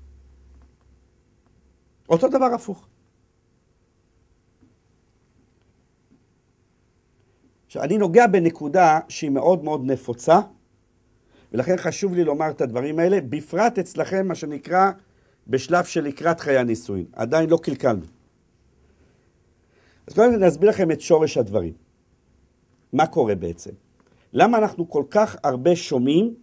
אותו דבר הפוך. עכשיו, אני נוגע בנקודה שהיא מאוד מאוד נפוצה, ולכן חשוב לי לומר את הדברים האלה, בפרט אצלכם מה שנקרא בשלב של לקראת חיי הנישואין. עדיין לא קלקלנו. אז קודם נסביר לכם את שורש הדברים. מה קורה בעצם? למה אנחנו כל כך הרבה שומעים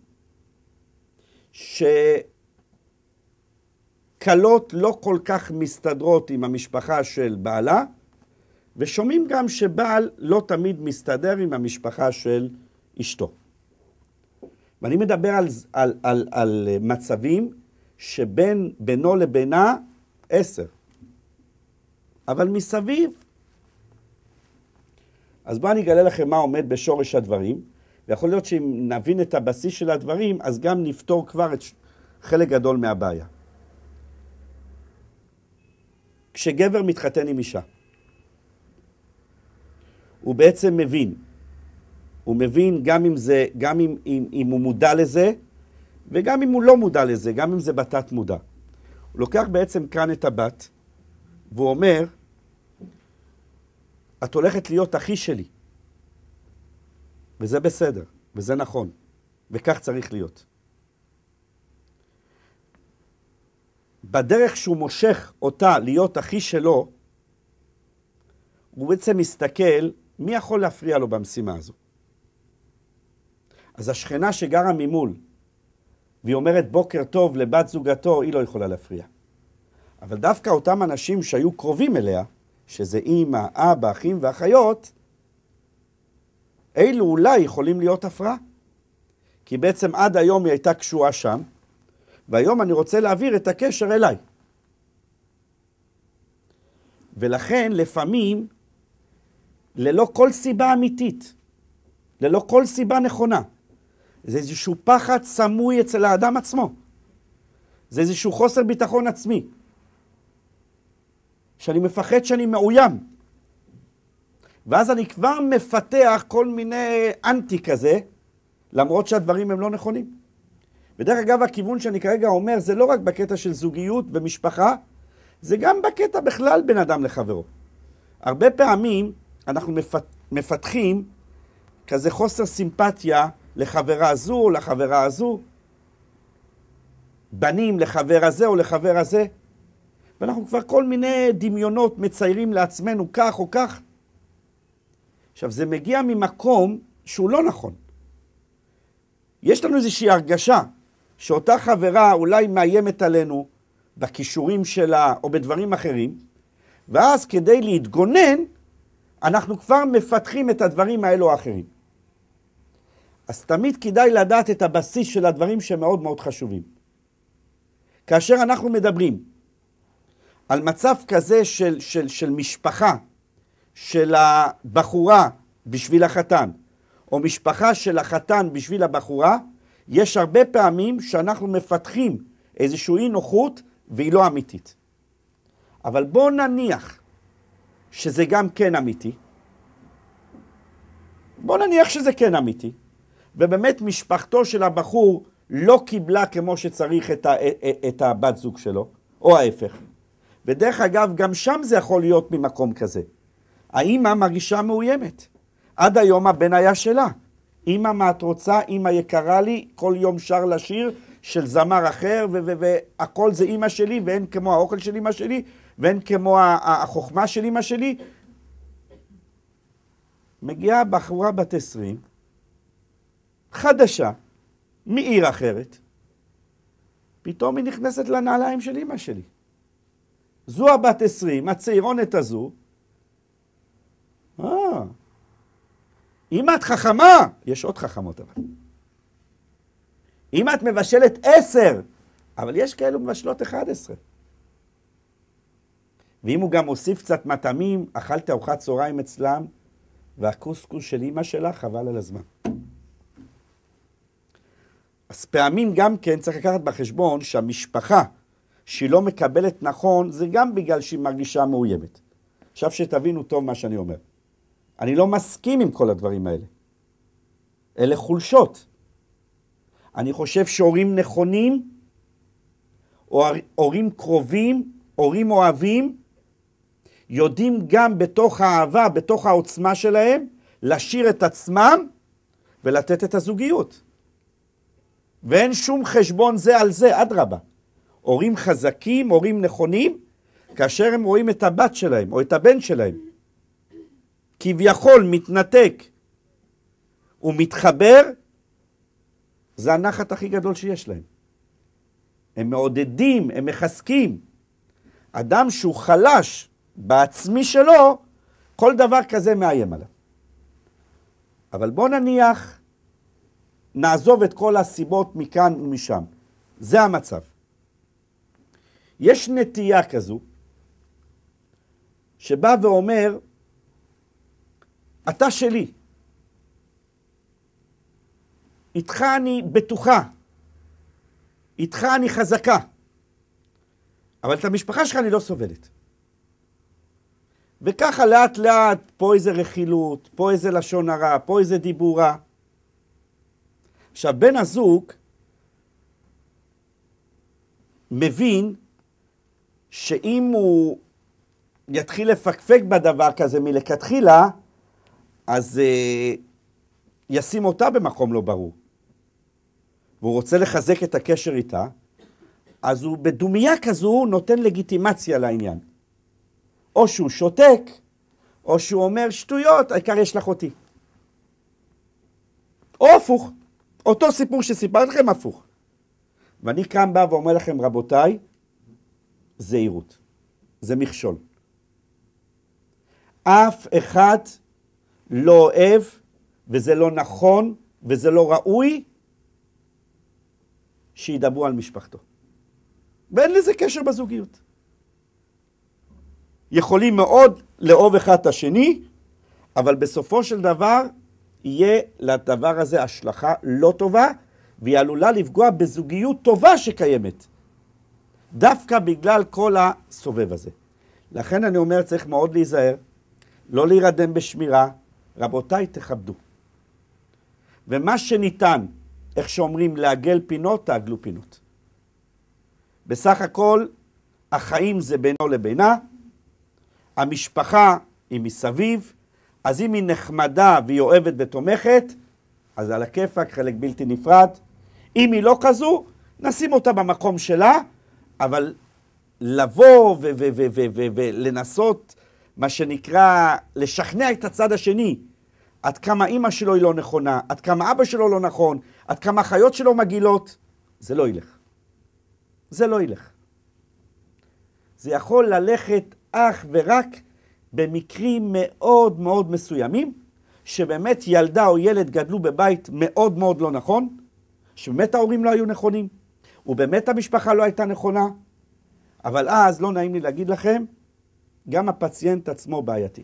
שקלות לא כל כך מסתדרות עם המשפחה של בעלה, ושומעים גם שבעל לא תמיד מסתדר עם המשפחה של אשתו. ואני מדבר על, על, על, על מצבים שבין בינו לבינה עשר. אבל מסביב. אז בואו אני אגלה לכם מה עומד בשורש הדברים, ויכול להיות שאם נבין את הבסיס של הדברים, אז גם נפתור כבר את חלק גדול מהבעיה. כשגבר מתחתן עם אישה. הוא בעצם מבין. הוא מבין גם אם זה, גם אם, אם, אם הוא מודע לזה, וגם אם הוא לא מודע לזה, גם אם זה בתת מודע. הוא לוקח בעצם כאן את הבת, והוא אומר, את הולכת להיות אחי שלי. וזה בסדר, וזה נכון, וכך צריך להיות. בדרך שהוא מושך אותה להיות אחי שלו, הוא בעצם מסתכל, מי יכול להפריע לו במשימה הזו? אז השכנה שגרה ממול, והיא אומרת בוקר טוב לבת זוגתו, היא לא יכולה להפריע. אבל דווקא אותם אנשים שהיו קרובים אליה, שזה אמא, אבא, אחים ואחיות, אילו אולי יכולים להיות הפרעה. כי בעצם עד היום היא הייתה קשורה שם, והיום אני רוצה להעביר את הקשר אליי. ולכן לפעמים, ללא כל סיבה אמיתית, ללא כל סיבה נכונה, זה איזשהו פחד סמוי אצל האדם עצמו. זה איזשהו חוסר ביטחון עצמי. שאני מפחד שאני מאוים. ואז אני כבר מפתח כל מיני אנטי כזה, למרות שהדברים הם לא נכונים. ודרך אגב, הכיוון שאני כרגע אומר, זה לא רק בקטע של זוגיות ומשפחה, זה גם בקטע בכלל בין אדם לחברו. הרבה פעמים אנחנו מפתחים כזה חוסר סימפתיה לחברה הזו או לחברה הזו, בנים לחבר הזה או לחבר הזה, ואנחנו כבר כל מיני דמיונות מציירים לעצמנו כך או כך. עכשיו, זה מגיע ממקום שהוא לא נכון. יש לנו איזושהי הרגשה שאותה חברה אולי מאיימת עלינו בכישורים שלה או בדברים אחרים, ואז כדי להתגונן, אנחנו כבר מפתחים את הדברים האלו או האחרים. אז תמיד כדאי לדעת את הבסיס של הדברים שמאוד מאוד חשובים. כאשר אנחנו מדברים על מצב כזה של, של, של משפחה, של הבחורה בשביל החתן, או משפחה של החתן בשביל הבחורה, יש הרבה פעמים שאנחנו מפתחים איזושהי אי נוחות והיא לא אמיתית. אבל בואו נניח שזה גם כן אמיתי. בואו נניח שזה כן אמיתי. ובאמת משפחתו של הבחור לא קיבלה כמו שצריך את, ה, את הבת זוג שלו, או ההפך. ודרך אגב, גם שם זה יכול להיות ממקום כזה. האמא מרגישה מאוימת. עד היום הבן היה שלה. אמא, מה את רוצה? אמא יקרה לי, כל יום שר לשיר של זמר אחר, והכל זה אמא שלי, ואין כמו האוכל של אמא שלי, ואין כמו החוכמה של אמא שלי. מגיעה בחורה בת עשרים, חדשה, מעיר אחרת, פתאום היא נכנסת לנעליים של אמא שלי. זו הבת עשרים, הצעירונת הזו, אה, אמא את חכמה, יש עוד חכמות אבל. אמא את מבשלת עשר, אבל יש כאלו מבשלות אחד עשרה. ואם הוא גם מוסיף קצת מטעמים, אכלת ארוחת צהריים אצלם, והקוסקוס של אמא שלה חבל על הזמן. אז פעמים גם כן צריך לקחת בחשבון שהמשפחה שהיא לא מקבלת נכון, זה גם בגלל שהיא מרגישה מאוימת. עכשיו שתבינו טוב מה שאני אומר. אני לא מסכים עם כל הדברים האלה. אלה חולשות. אני חושב שהורים נכונים, או הורים קרובים, הורים אוהבים, יודעים גם בתוך האהבה, בתוך העוצמה שלהם, לשיר את עצמם ולתת את הזוגיות. ואין שום חשבון זה על זה, אדרבה. הורים חזקים, הורים נכונים, כאשר הם רואים את הבת שלהם או את הבן שלהם, כביכול מתנתק ומתחבר, זה הנחת הכי גדול שיש להם. הם מעודדים, הם מחזקים. אדם שהוא חלש בעצמי שלו, כל דבר כזה מאיים עליו. אבל בוא נניח, נעזוב את כל הסיבות מכאן ומשם. זה המצב. יש נטייה כזו, שבא ואומר, אתה שלי. איתך אני בטוחה. איתך אני חזקה. אבל את המשפחה שלך אני לא סובלת. וככה לאט לאט, פה איזה רכילות, פה איזה לשון הרע, פה איזה דיבורה. עכשיו, בן הזוג מבין שאם הוא יתחיל לפקפק בדבר כזה מלכתחילה, אז uh, ישים אותה במקום לא ברור. והוא רוצה לחזק את הקשר איתה, אז הוא בדומיה כזו נותן לגיטימציה לעניין. או שהוא שותק, או שהוא אומר שטויות, העיקר יש לך אותי. או הפוך, אותו סיפור שסיפרתי לכם הפוך. ואני כאן בא ואומר לכם, רבותיי, זהירות, זה מכשול. אף אחד לא אוהב, וזה לא נכון, וזה לא ראוי, שידברו על משפחתו. ואין לזה קשר בזוגיות. יכולים מאוד לאהוב אחד את השני, אבל בסופו של דבר, יהיה לדבר הזה השלכה לא טובה, והיא עלולה לפגוע בזוגיות טובה שקיימת. דווקא בגלל כל הסובב הזה. לכן אני אומר, צריך מאוד להיזהר, לא להירדם בשמירה, רבותיי תכבדו. ומה שניתן, איך שאומרים, לעגל פינות, תעגלו פינות. בסך הכל, החיים זה בינו לבינה, המשפחה היא מסביב, אז אם היא נחמדה והיא אוהבת ותומכת, אז על הכיפק, חלק בלתי נפרד. אם היא לא כזו, נשים אותה במקום שלה, אבל לבוא ולנסות, מה שנקרא, לשכנע את הצד השני, עד כמה אמא שלו היא לא נכונה, עד כמה אבא שלו לא נכון, עד כמה החיות שלו מגילות, זה לא ילך. זה לא ילך. זה יכול ללכת אך ורק במקרים מאוד מאוד מסוימים, שבאמת ילדה או ילד גדלו בבית מאוד מאוד לא נכון, שבאמת ההורים לא היו נכונים, ובאמת המשפחה לא הייתה נכונה, אבל אז לא נעים לי להגיד לכם, גם הפציינט עצמו בעייתי.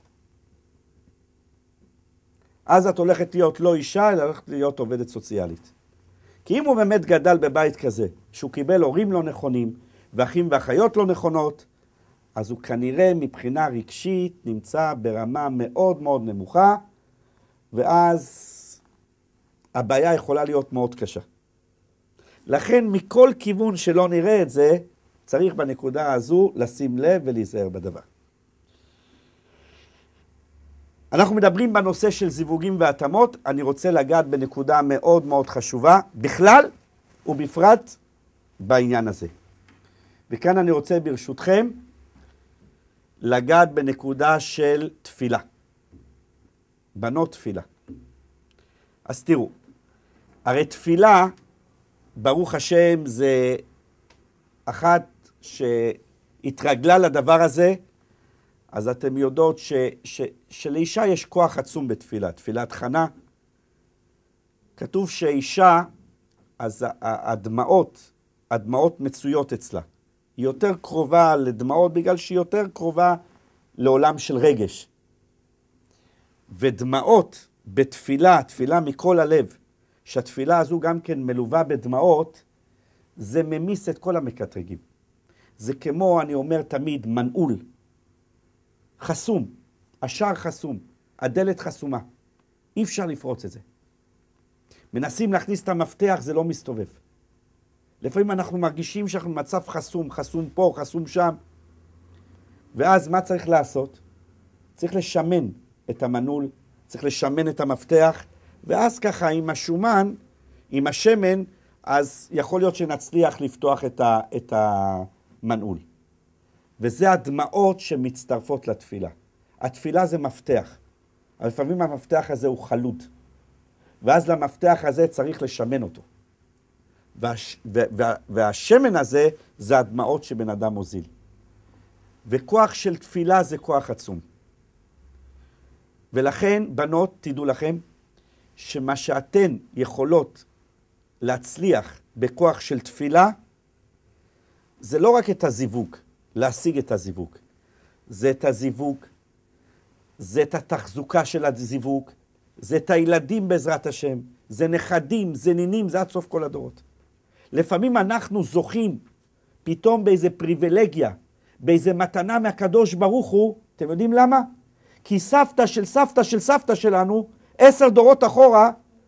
אז את הולכת להיות לא אישה, אלא הולכת להיות עובדת סוציאלית. כי אם הוא באמת גדל בבית כזה, שהוא קיבל הורים לא נכונים, ואחים ואחיות לא נכונות, אז הוא כנראה מבחינה רגשית נמצא ברמה מאוד מאוד נמוכה, ואז הבעיה יכולה להיות מאוד קשה. לכן מכל כיוון שלא נראה את זה, צריך בנקודה הזו לשים לב ולהיזהר בדבר. אנחנו מדברים בנושא של זיווגים והתאמות, אני רוצה לגעת בנקודה מאוד מאוד חשובה, בכלל ובפרט בעניין הזה. וכאן אני רוצה ברשותכם לגעת בנקודה של תפילה. בנות תפילה. אז תראו, הרי תפילה, ברוך השם, זה אחת שהתרגלה לדבר הזה, אז אתם יודעות ש, ש, שלאישה יש כוח עצום בתפילה, תפילת חנה. כתוב שאישה, אז הדמעות, הדמעות מצויות אצלה. היא יותר קרובה לדמעות בגלל שהיא יותר קרובה לעולם של רגש. ודמעות בתפילה, תפילה מכל הלב, שהתפילה הזו גם כן מלווה בדמעות, זה ממיס את כל המקטרגים. זה כמו, אני אומר תמיד, מנעול. חסום, השער חסום, הדלת חסומה. אי אפשר לפרוץ את זה. מנסים להכניס את המפתח, זה לא מסתובב. לפעמים אנחנו מרגישים שאנחנו במצב חסום, חסום פה, חסום שם. ואז מה צריך לעשות? צריך לשמן את המנעול, צריך לשמן את המפתח, ואז ככה עם השומן, עם השמן, אז יכול להיות שנצליח לפתוח את, ה, את המנעול. וזה הדמעות שמצטרפות לתפילה. התפילה זה מפתח. אבל לפעמים המפתח הזה הוא חלוד. ואז למפתח הזה צריך לשמן אותו. והש, וה, והשמן הזה זה הדמעות שבן אדם מוזיל. וכוח של תפילה זה כוח עצום. ולכן, בנות, תדעו לכם, שמה שאתן יכולות להצליח בכוח של תפילה, זה לא רק את הזיווג, להשיג את הזיווג. זה את הזיווג, זה את התחזוקה של הזיווג, זה את הילדים בעזרת השם, זה נכדים, זה נינים, זה עד סוף כל הדורות. לפעמים אנחנו זוכים פתאום באיזה פריבילגיה, באיזה מתנה מהקדוש ברוך הוא, אתם יודעים למה? כי סבתא של סבתא של סבתא שלנו, עשר דורות אחורה,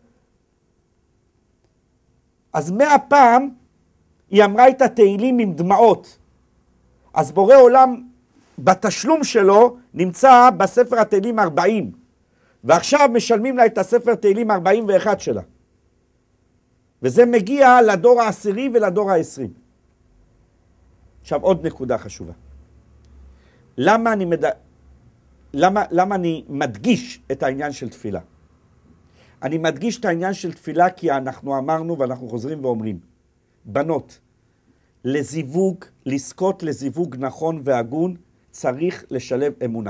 אז מאה פעם היא אמרה את התהילים עם דמעות. אז בורא עולם בתשלום שלו נמצא בספר התהילים ארבעים. ועכשיו משלמים לה את הספר תהילים ארבעים ואחת שלה. וזה מגיע לדור העשירי ולדור העשרים. עכשיו עוד נקודה חשובה. למה אני, מד... למה, למה אני מדגיש את העניין של תפילה? אני מדגיש את העניין של תפילה כי אנחנו אמרנו ואנחנו חוזרים ואומרים, בנות, לזיווג, לזכות לזיווג נכון והגון, צריך לשלב אמונה.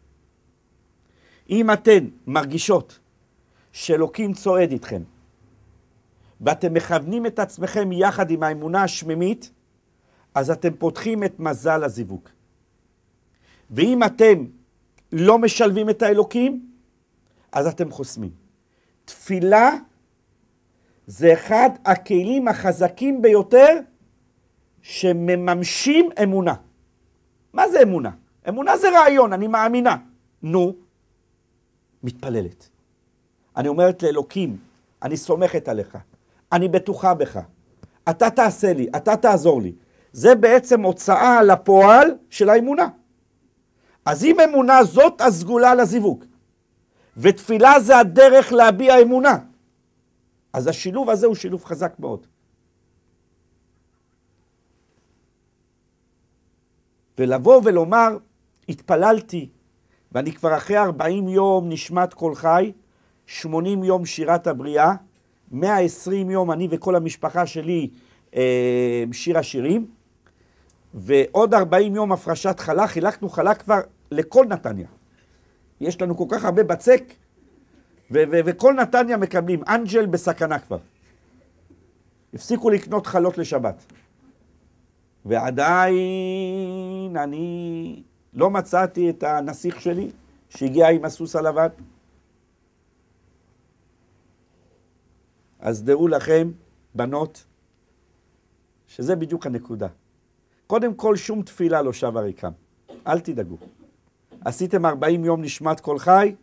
אם אתן מרגישות שאלוקים צועד איתכם, ואתם מכוונים את עצמכם יחד עם האמונה השמימית, אז אתם פותחים את מזל הזיווג. ואם אתם לא משלבים את האלוקים, אז אתם חוסמים. תפילה זה אחד הכלים החזקים ביותר שמממשים אמונה. מה זה אמונה? אמונה זה רעיון, אני מאמינה. נו, מתפללת. אני אומרת לאלוקים, אני סומכת עליך, אני בטוחה בך, אתה תעשה לי, אתה תעזור לי. זה בעצם הוצאה לפועל של האמונה. אז אם אמונה זאת הסגולה לזיווג, ותפילה זה הדרך להביע אמונה, אז השילוב הזה הוא שילוב חזק מאוד. ולבוא ולומר, התפללתי, ואני כבר אחרי ארבעים יום נשמת כל חי, שמונים יום שירת הבריאה, מאה ועשרים יום אני וכל המשפחה שלי אה, שיר השירים, ועוד ארבעים יום הפרשת חלה, חילקנו חלה כבר לכל נתניה. יש לנו כל כך הרבה בצק, ו- ו- וכל נתניה מקבלים, אנג'ל בסכנה כבר. הפסיקו לקנות חלות לשבת. ועדיין אני לא מצאתי את הנסיך שלי, שהגיע עם הסוס הלבן. אז דעו לכם, בנות, שזה בדיוק הנקודה. קודם כל, שום תפילה לא שווה ריקם. אל תדאגו. עשיתם ארבעים יום נשמת כל חי,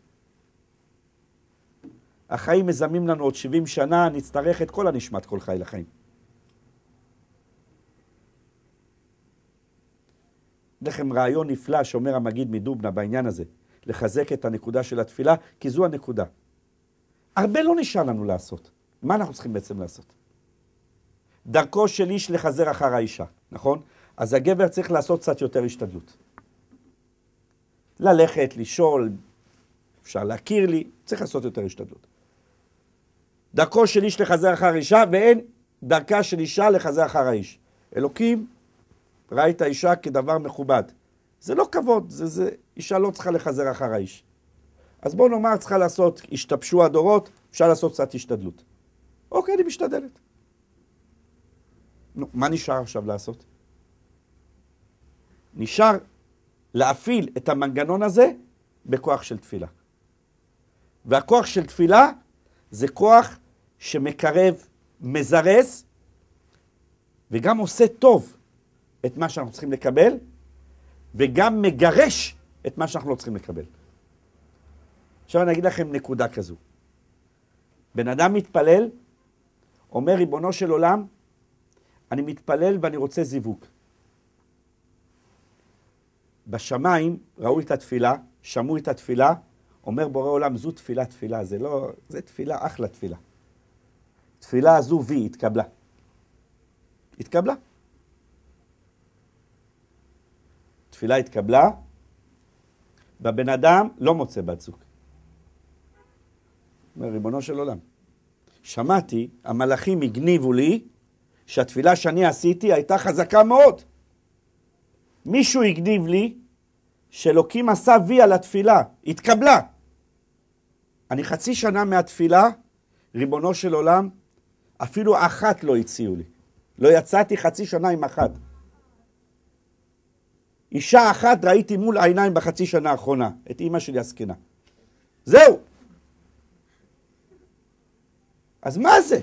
החיים מזמים לנו עוד שבעים שנה, נצטרך את כל הנשמת כל חי לחיים. לכם רעיון נפלא שאומר המגיד מדובנה בעניין הזה, לחזק את הנקודה של התפילה, כי זו הנקודה. הרבה לא נשאר לנו לעשות. מה אנחנו צריכים בעצם לעשות? דרכו של איש לחזר אחר האישה, נכון? אז הגבר צריך לעשות קצת יותר השתדלות. ללכת, לשאול, אפשר להכיר לי, צריך לעשות יותר השתדלות. דרכו של איש לחזר אחר האישה, ואין דרכה של אישה לחזר אחר האיש. אלוקים, ראה את האישה כדבר מכובד. זה לא כבוד, זה, זה, אישה לא צריכה לחזר אחר האיש. אז בואו נאמר, צריכה לעשות, השתבשו הדורות, אפשר לעשות קצת השתדלות. אוקיי, אני משתדלת. נו, מה נשאר עכשיו לעשות? נשאר להפעיל את המנגנון הזה בכוח של תפילה. והכוח של תפילה זה כוח שמקרב, מזרז, וגם עושה טוב את מה שאנחנו צריכים לקבל, וגם מגרש את מה שאנחנו לא צריכים לקבל. עכשיו אני אגיד לכם נקודה כזו. בן אדם מתפלל, אומר ריבונו של עולם, אני מתפלל ואני רוצה זיווג. בשמיים ראו את התפילה, שמעו את התפילה, אומר בורא עולם, זו תפילה תפילה, זה לא, זה תפילה, אחלה תפילה. תפילה הזו והיא התקבלה. התקבלה. תפילה התקבלה, והבן אדם לא מוצא בת זוג. אומר, ריבונו של עולם, שמעתי, המלאכים הגניבו לי, שהתפילה שאני עשיתי הייתה חזקה מאוד. מישהו הגניב לי, שאלוקים עשה וי על התפילה, התקבלה. אני חצי שנה מהתפילה, ריבונו של עולם, אפילו אחת לא הציעו לי. לא יצאתי חצי שנה עם אחת. אישה אחת ראיתי מול העיניים בחצי שנה האחרונה, את אמא שלי הזקנה. זהו. אז מה זה?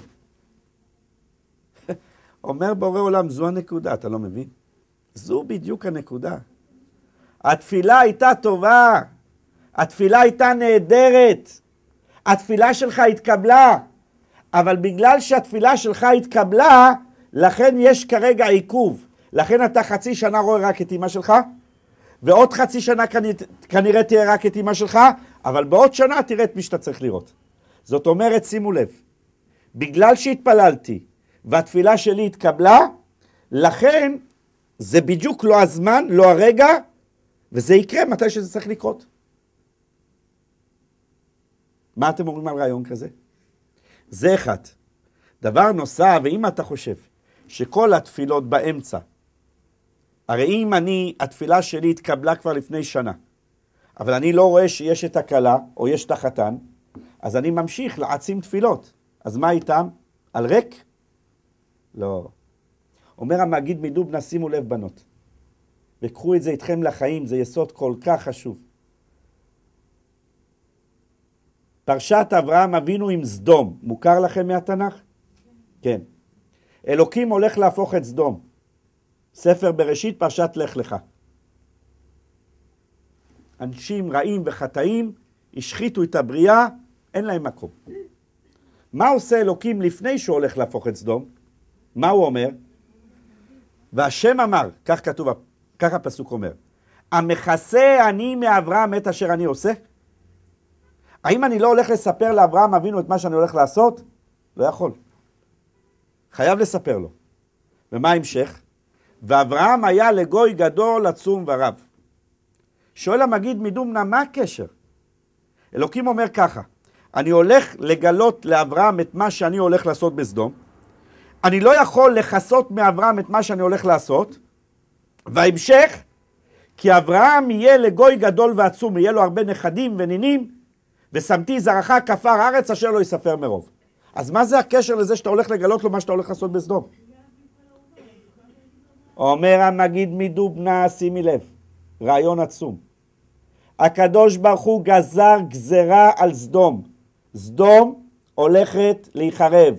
אומר בורא עולם, זו הנקודה, אתה לא מבין? זו בדיוק הנקודה. התפילה הייתה טובה, התפילה הייתה נהדרת, התפילה שלך התקבלה, אבל בגלל שהתפילה שלך התקבלה, לכן יש כרגע עיכוב. לכן אתה חצי שנה רואה רק את אמא שלך, ועוד חצי שנה כנראה תראה רק את אמא שלך, אבל בעוד שנה תראה את מי שאתה צריך לראות. זאת אומרת, שימו לב, בגלל שהתפללתי והתפילה שלי התקבלה, לכן זה בדיוק לא הזמן, לא הרגע, וזה יקרה מתי שזה צריך לקרות. מה אתם אומרים על רעיון כזה? זה אחד. דבר נוסף, ואם אתה חושב שכל התפילות באמצע, הרי אם אני, התפילה שלי התקבלה כבר לפני שנה, אבל אני לא רואה שיש את הכלה או יש את החתן, אז אני ממשיך לעצים תפילות. אז מה איתם? על ריק? לא. אומר המגיד מדובנה, שימו לב בנות, וקחו את זה איתכם לחיים, זה יסוד כל כך חשוב. פרשת אברהם אבינו עם סדום, מוכר לכם מהתנ"ך? כן. אלוקים הולך להפוך את סדום. ספר בראשית, פרשת לך לך. אנשים רעים וחטאים, השחיתו את הבריאה, אין להם מקום. מה עושה אלוקים לפני שהוא הולך להפוך את סדום? מה הוא אומר? והשם אמר, כך כתוב, כך הפסוק אומר, המכסה אני מאברהם את אשר אני עושה? האם אני לא הולך לספר לאברהם אבינו את מה שאני הולך לעשות? לא יכול. חייב לספר לו. ומה המשך? ואברהם היה לגוי גדול, עצום ורב. שואל המגיד מדובנה, מה הקשר? אלוקים אומר ככה, אני הולך לגלות לאברהם את מה שאני הולך לעשות בסדום, אני לא יכול לחסות מאברהם את מה שאני הולך לעשות, וההמשך, כי אברהם יהיה לגוי גדול ועצום, יהיה לו הרבה נכדים ונינים, ושמתי זרעך כפר הארץ אשר לא יספר מרוב. אז מה זה הקשר לזה שאתה הולך לגלות לו מה שאתה הולך לעשות בסדום? אומר המגיד מדובנה, שימי לב, רעיון עצום. הקדוש ברוך הוא גזר גזרה על סדום. סדום הולכת להיחרב.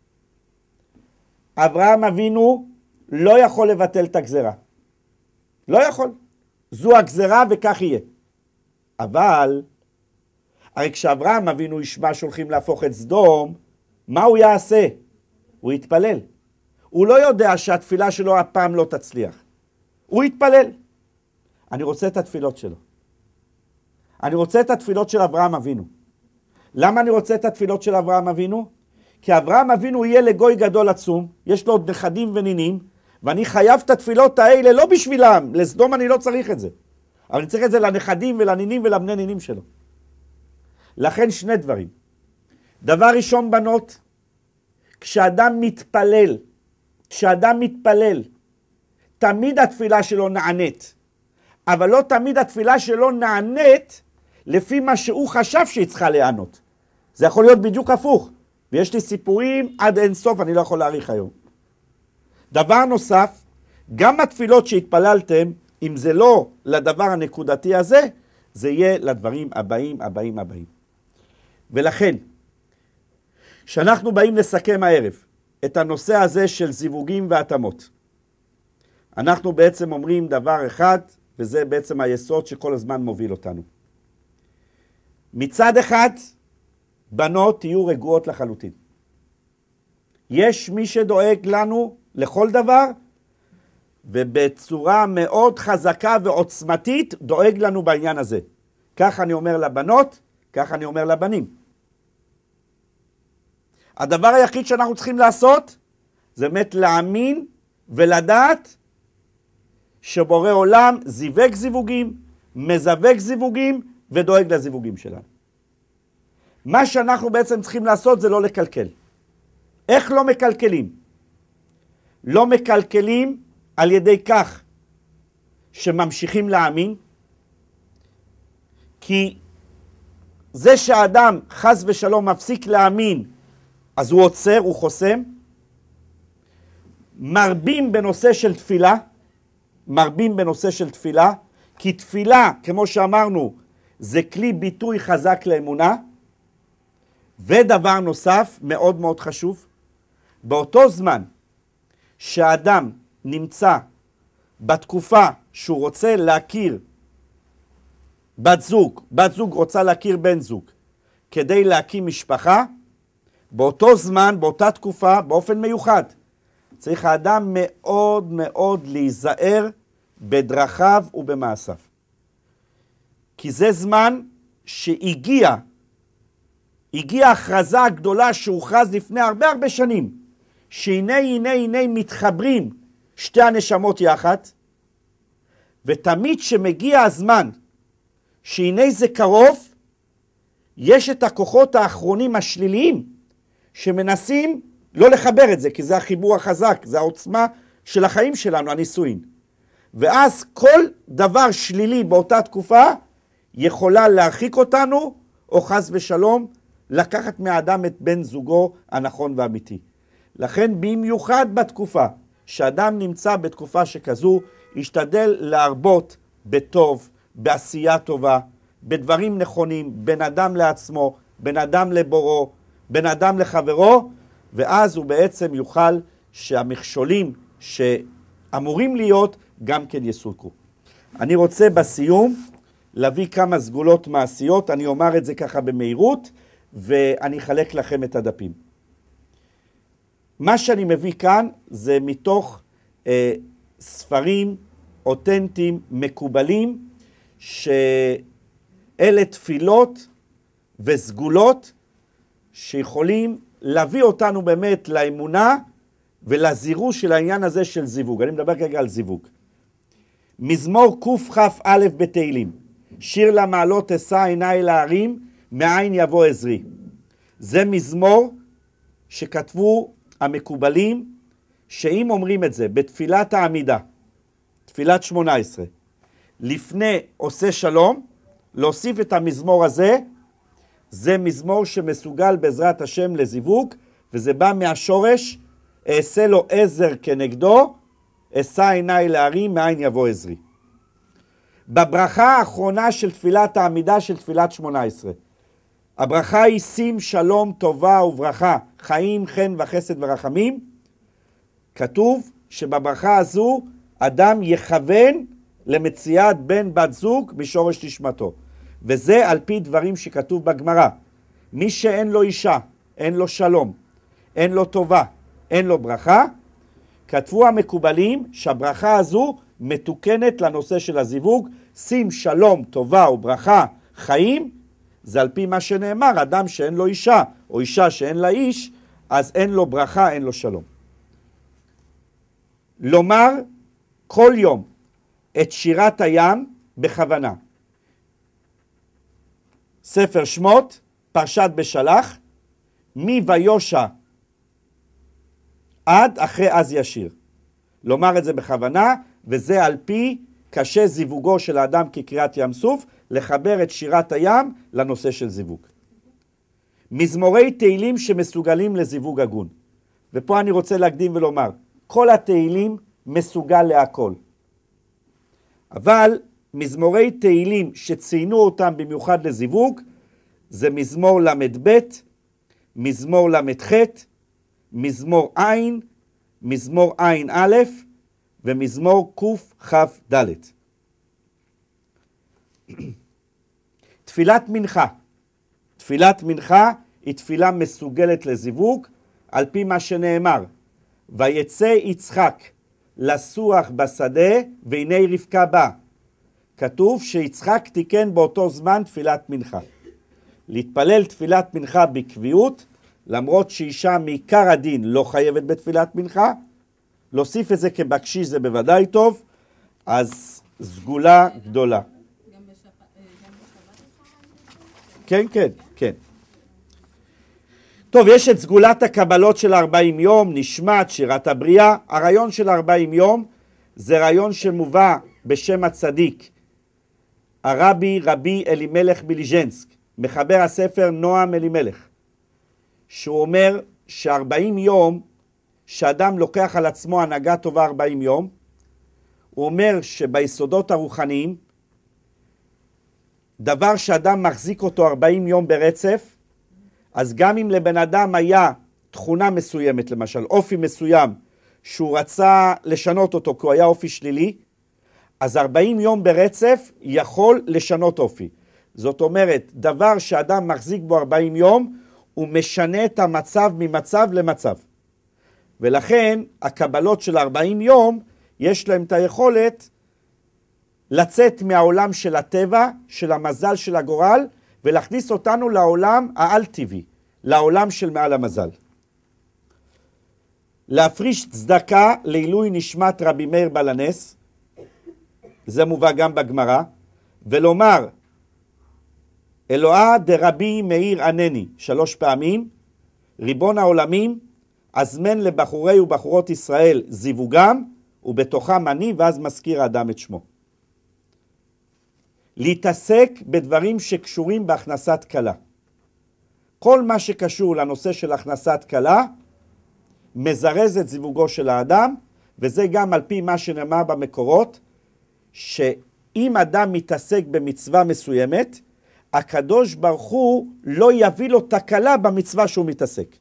אברהם אבינו לא יכול לבטל את הגזרה. לא יכול. זו הגזרה וכך יהיה. אבל, הרי כשאברהם אבינו ישמע שהולכים להפוך את סדום, מה הוא יעשה? הוא יתפלל. הוא לא יודע שהתפילה שלו הפעם לא תצליח. הוא יתפלל. אני רוצה את התפילות שלו. אני רוצה את התפילות של אברהם אבינו. למה אני רוצה את התפילות של אברהם אבינו? כי אברהם אבינו יהיה לגוי גדול עצום, יש לו עוד נכדים ונינים, ואני חייב את התפילות האלה לא בשבילם, לסדום אני לא צריך את זה. אבל אני צריך את זה לנכדים ולנינים ולבני נינים שלו. לכן שני דברים. דבר ראשון בנות, כשאדם מתפלל, כשאדם מתפלל, תמיד התפילה שלו נענית. אבל לא תמיד התפילה שלו נענית לפי מה שהוא חשב שהיא צריכה לענות. זה יכול להיות בדיוק הפוך. ויש לי סיפורים עד אין סוף, אני לא יכול להאריך היום. דבר נוסף, גם התפילות שהתפללתם, אם זה לא לדבר הנקודתי הזה, זה יהיה לדברים הבאים, הבאים, הבאים. ולכן, כשאנחנו באים לסכם הערב את הנושא הזה של זיווגים והתאמות, אנחנו בעצם אומרים דבר אחד, וזה בעצם היסוד שכל הזמן מוביל אותנו. מצד אחד, בנות תהיו רגועות לחלוטין. יש מי שדואג לנו לכל דבר, ובצורה מאוד חזקה ועוצמתית דואג לנו בעניין הזה. כך אני אומר לבנות, כך אני אומר לבנים. הדבר היחיד שאנחנו צריכים לעשות, זה באמת להאמין ולדעת שבורא עולם זיווג זיווגים, מזווג זיווגים ודואג לזיווגים שלנו. מה שאנחנו בעצם צריכים לעשות זה לא לקלקל. איך לא מקלקלים? לא מקלקלים על ידי כך שממשיכים להאמין, כי זה שהאדם חס ושלום מפסיק להאמין, אז הוא עוצר, הוא חוסם. מרבים בנושא של תפילה, מרבים בנושא של תפילה, כי תפילה, כמו שאמרנו, זה כלי ביטוי חזק לאמונה. ודבר נוסף, מאוד מאוד חשוב, באותו זמן שהאדם נמצא בתקופה שהוא רוצה להכיר בת זוג, בת זוג רוצה להכיר בן זוג כדי להקים משפחה, באותו זמן, באותה תקופה, באופן מיוחד. צריך האדם מאוד מאוד להיזהר בדרכיו ובמעשיו. כי זה זמן שהגיע, הגיעה הכרזה הגדולה שהוכרז לפני הרבה הרבה שנים, שהנה הנה הנה מתחברים שתי הנשמות יחד, ותמיד שמגיע הזמן שהנה זה קרוב, יש את הכוחות האחרונים השליליים שמנסים לא לחבר את זה, כי זה החיבור החזק, זה העוצמה של החיים שלנו, הנישואין. ואז כל דבר שלילי באותה תקופה יכולה להרחיק אותנו, או חס ושלום, לקחת מהאדם את בן זוגו הנכון והאמיתי. לכן במיוחד בתקופה, שאדם נמצא בתקופה שכזו, ישתדל להרבות בטוב, בעשייה טובה, בדברים נכונים, בין אדם לעצמו, בין אדם לבורו, בין אדם לחברו, ואז הוא בעצם יוכל שהמכשולים שאמורים להיות גם כן יסולקו. אני רוצה בסיום להביא כמה סגולות מעשיות, אני אומר את זה ככה במהירות, ואני אחלק לכם את הדפים. מה שאני מביא כאן זה מתוך אה, ספרים אותנטיים מקובלים, שאלה תפילות וסגולות שיכולים להביא אותנו באמת לאמונה ולזירוש של העניין הזה של זיווג. אני מדבר כרגע על זיווג. מזמור קכ"א בתהילים, שיר למעלות אשא עיניי להרים, מאין יבוא עזרי. זה מזמור שכתבו המקובלים, שאם אומרים את זה בתפילת העמידה, תפילת שמונה עשרה, לפני עושה שלום, להוסיף את המזמור הזה, זה מזמור שמסוגל בעזרת השם לזיווג, וזה בא מהשורש, אעשה לו עזר כנגדו, אשא עיניי להרים, מאין יבוא עזרי. בברכה האחרונה של תפילת העמידה של תפילת שמונה עשרה, הברכה היא שים שלום טובה וברכה, חיים חן וחסד ורחמים. כתוב שבברכה הזו אדם יכוון למציאת בן בת זוג בשורש נשמתו. וזה על פי דברים שכתוב בגמרא. מי שאין לו אישה, אין לו שלום, אין לו טובה, אין לו ברכה, כתבו המקובלים שהברכה הזו מתוקנת לנושא של הזיווג, שים שלום, טובה וברכה, חיים, זה על פי מה שנאמר, אדם שאין לו אישה, או אישה שאין לה איש, אז אין לו ברכה, אין לו שלום. לומר כל יום את שירת הים בכוונה. ספר שמות, פרשת בשלח, מי ויושע עד אחרי אז ישיר. לומר את זה בכוונה, וזה על פי קשה זיווגו של האדם כקריאת ים סוף, לחבר את שירת הים לנושא של זיווג. מזמורי תהילים שמסוגלים לזיווג הגון. ופה אני רוצה להקדים ולומר, כל התהילים מסוגל להכל. אבל מזמורי תהילים שציינו אותם במיוחד לזיווג, זה מזמור למד ב', מזמור למד ח', מזמור עין, מזמור עין א', ומזמור קכ"ד. תפילת מנחה. תפילת מנחה היא תפילה מסוגלת לזיווג, על פי מה שנאמר, ויצא יצחק לסוח בשדה, והנה רבקה באה. כתוב שיצחק תיקן באותו זמן תפילת מנחה. להתפלל תפילת מנחה בקביעות, למרות שאישה מעיקר הדין לא חייבת בתפילת מנחה, להוסיף את זה כבקשיש זה בוודאי טוב, אז סגולה גדולה. גם בשבת? כן, כן, כן. טוב, יש את סגולת הקבלות של ארבעים יום, נשמת, שירת הבריאה. הרעיון של ארבעים יום זה רעיון שמובא בשם הצדיק, הרבי רבי אלימלך מליז'נסק, מחבר הספר נועם אלימלך, שהוא אומר ש-ארבעים יום, שאדם לוקח על עצמו הנהגה טובה ארבעים יום, הוא אומר שביסודות הרוחניים, דבר שאדם מחזיק אותו ארבעים יום ברצף, אז גם אם לבן אדם היה תכונה מסוימת, למשל אופי מסוים, שהוא רצה לשנות אותו כי הוא היה אופי שלילי, אז ארבעים יום ברצף יכול לשנות אופי. זאת אומרת, דבר שאדם מחזיק בו ארבעים יום, הוא משנה את המצב ממצב למצב. ולכן, הקבלות של ארבעים יום, יש להם את היכולת לצאת מהעולם של הטבע, של המזל של הגורל, ולהכניס אותנו לעולם העל-טבעי, לעולם של מעל המזל. להפריש צדקה לעילוי נשמת רבי מאיר בעל הנס, זה מובא גם בגמרא, ולומר, אלוהה דרבי מאיר ענני, שלוש פעמים, ריבון העולמים, הזמן לבחורי ובחורות ישראל זיווגם, ובתוכם אני, ואז מזכיר האדם את שמו. להתעסק בדברים שקשורים בהכנסת כלה. כל מה שקשור לנושא של הכנסת כלה, מזרז את זיווגו של האדם, וזה גם על פי מה שנאמר במקורות, שאם אדם מתעסק במצווה מסוימת, הקדוש ברוך הוא לא יביא לו תקלה במצווה שהוא מתעסק.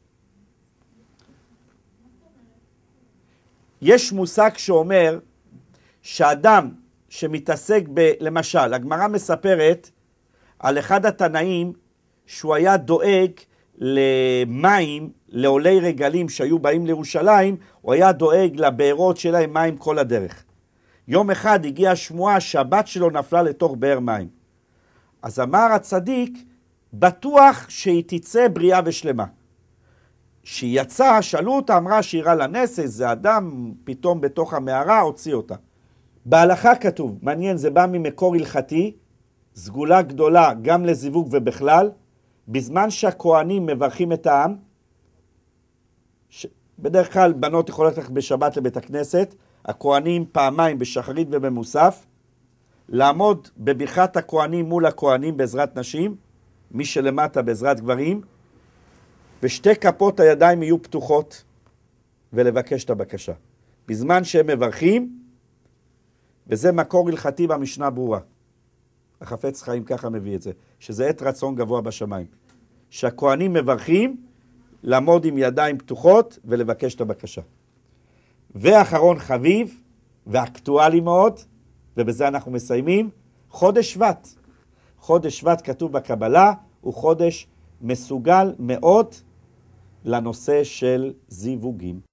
יש מושג שאומר שאדם שמתעסק ב... למשל, הגמרא מספרת על אחד התנאים שהוא היה דואג למים, לעולי רגלים שהיו באים לירושלים, הוא היה דואג לבארות שלהם מים כל הדרך. יום אחד הגיעה שמועה שהבת שלו נפלה לתוך באר מים. אז אמר הצדיק, בטוח שהיא תצא בריאה ושלמה. שהיא יצאה, שאלו אותה, אמרה שירה לנס, איזה אדם פתאום בתוך המערה הוציא אותה. בהלכה כתוב, מעניין, זה בא ממקור הלכתי, סגולה גדולה גם לזיווג ובכלל, בזמן שהכהנים מברכים את העם, ש... בדרך כלל בנות יכולות ללכת בשבת לבית הכנסת, הכהנים פעמיים בשחרית ובמוסף, לעמוד בברכת הכהנים מול הכהנים בעזרת נשים, מי שלמטה בעזרת גברים, ושתי כפות הידיים יהיו פתוחות, ולבקש את הבקשה. בזמן שהם מברכים, וזה מקור הלכתי במשנה ברורה. החפץ חיים ככה מביא את זה, שזה עת רצון גבוה בשמיים. שהכהנים מברכים, לעמוד עם ידיים פתוחות ולבקש את הבקשה. ואחרון חביב, ואקטואלי מאוד, ובזה אנחנו מסיימים, חודש שבט. חודש שבט כתוב בקבלה, הוא חודש מסוגל מאוד לנושא של זיווגים.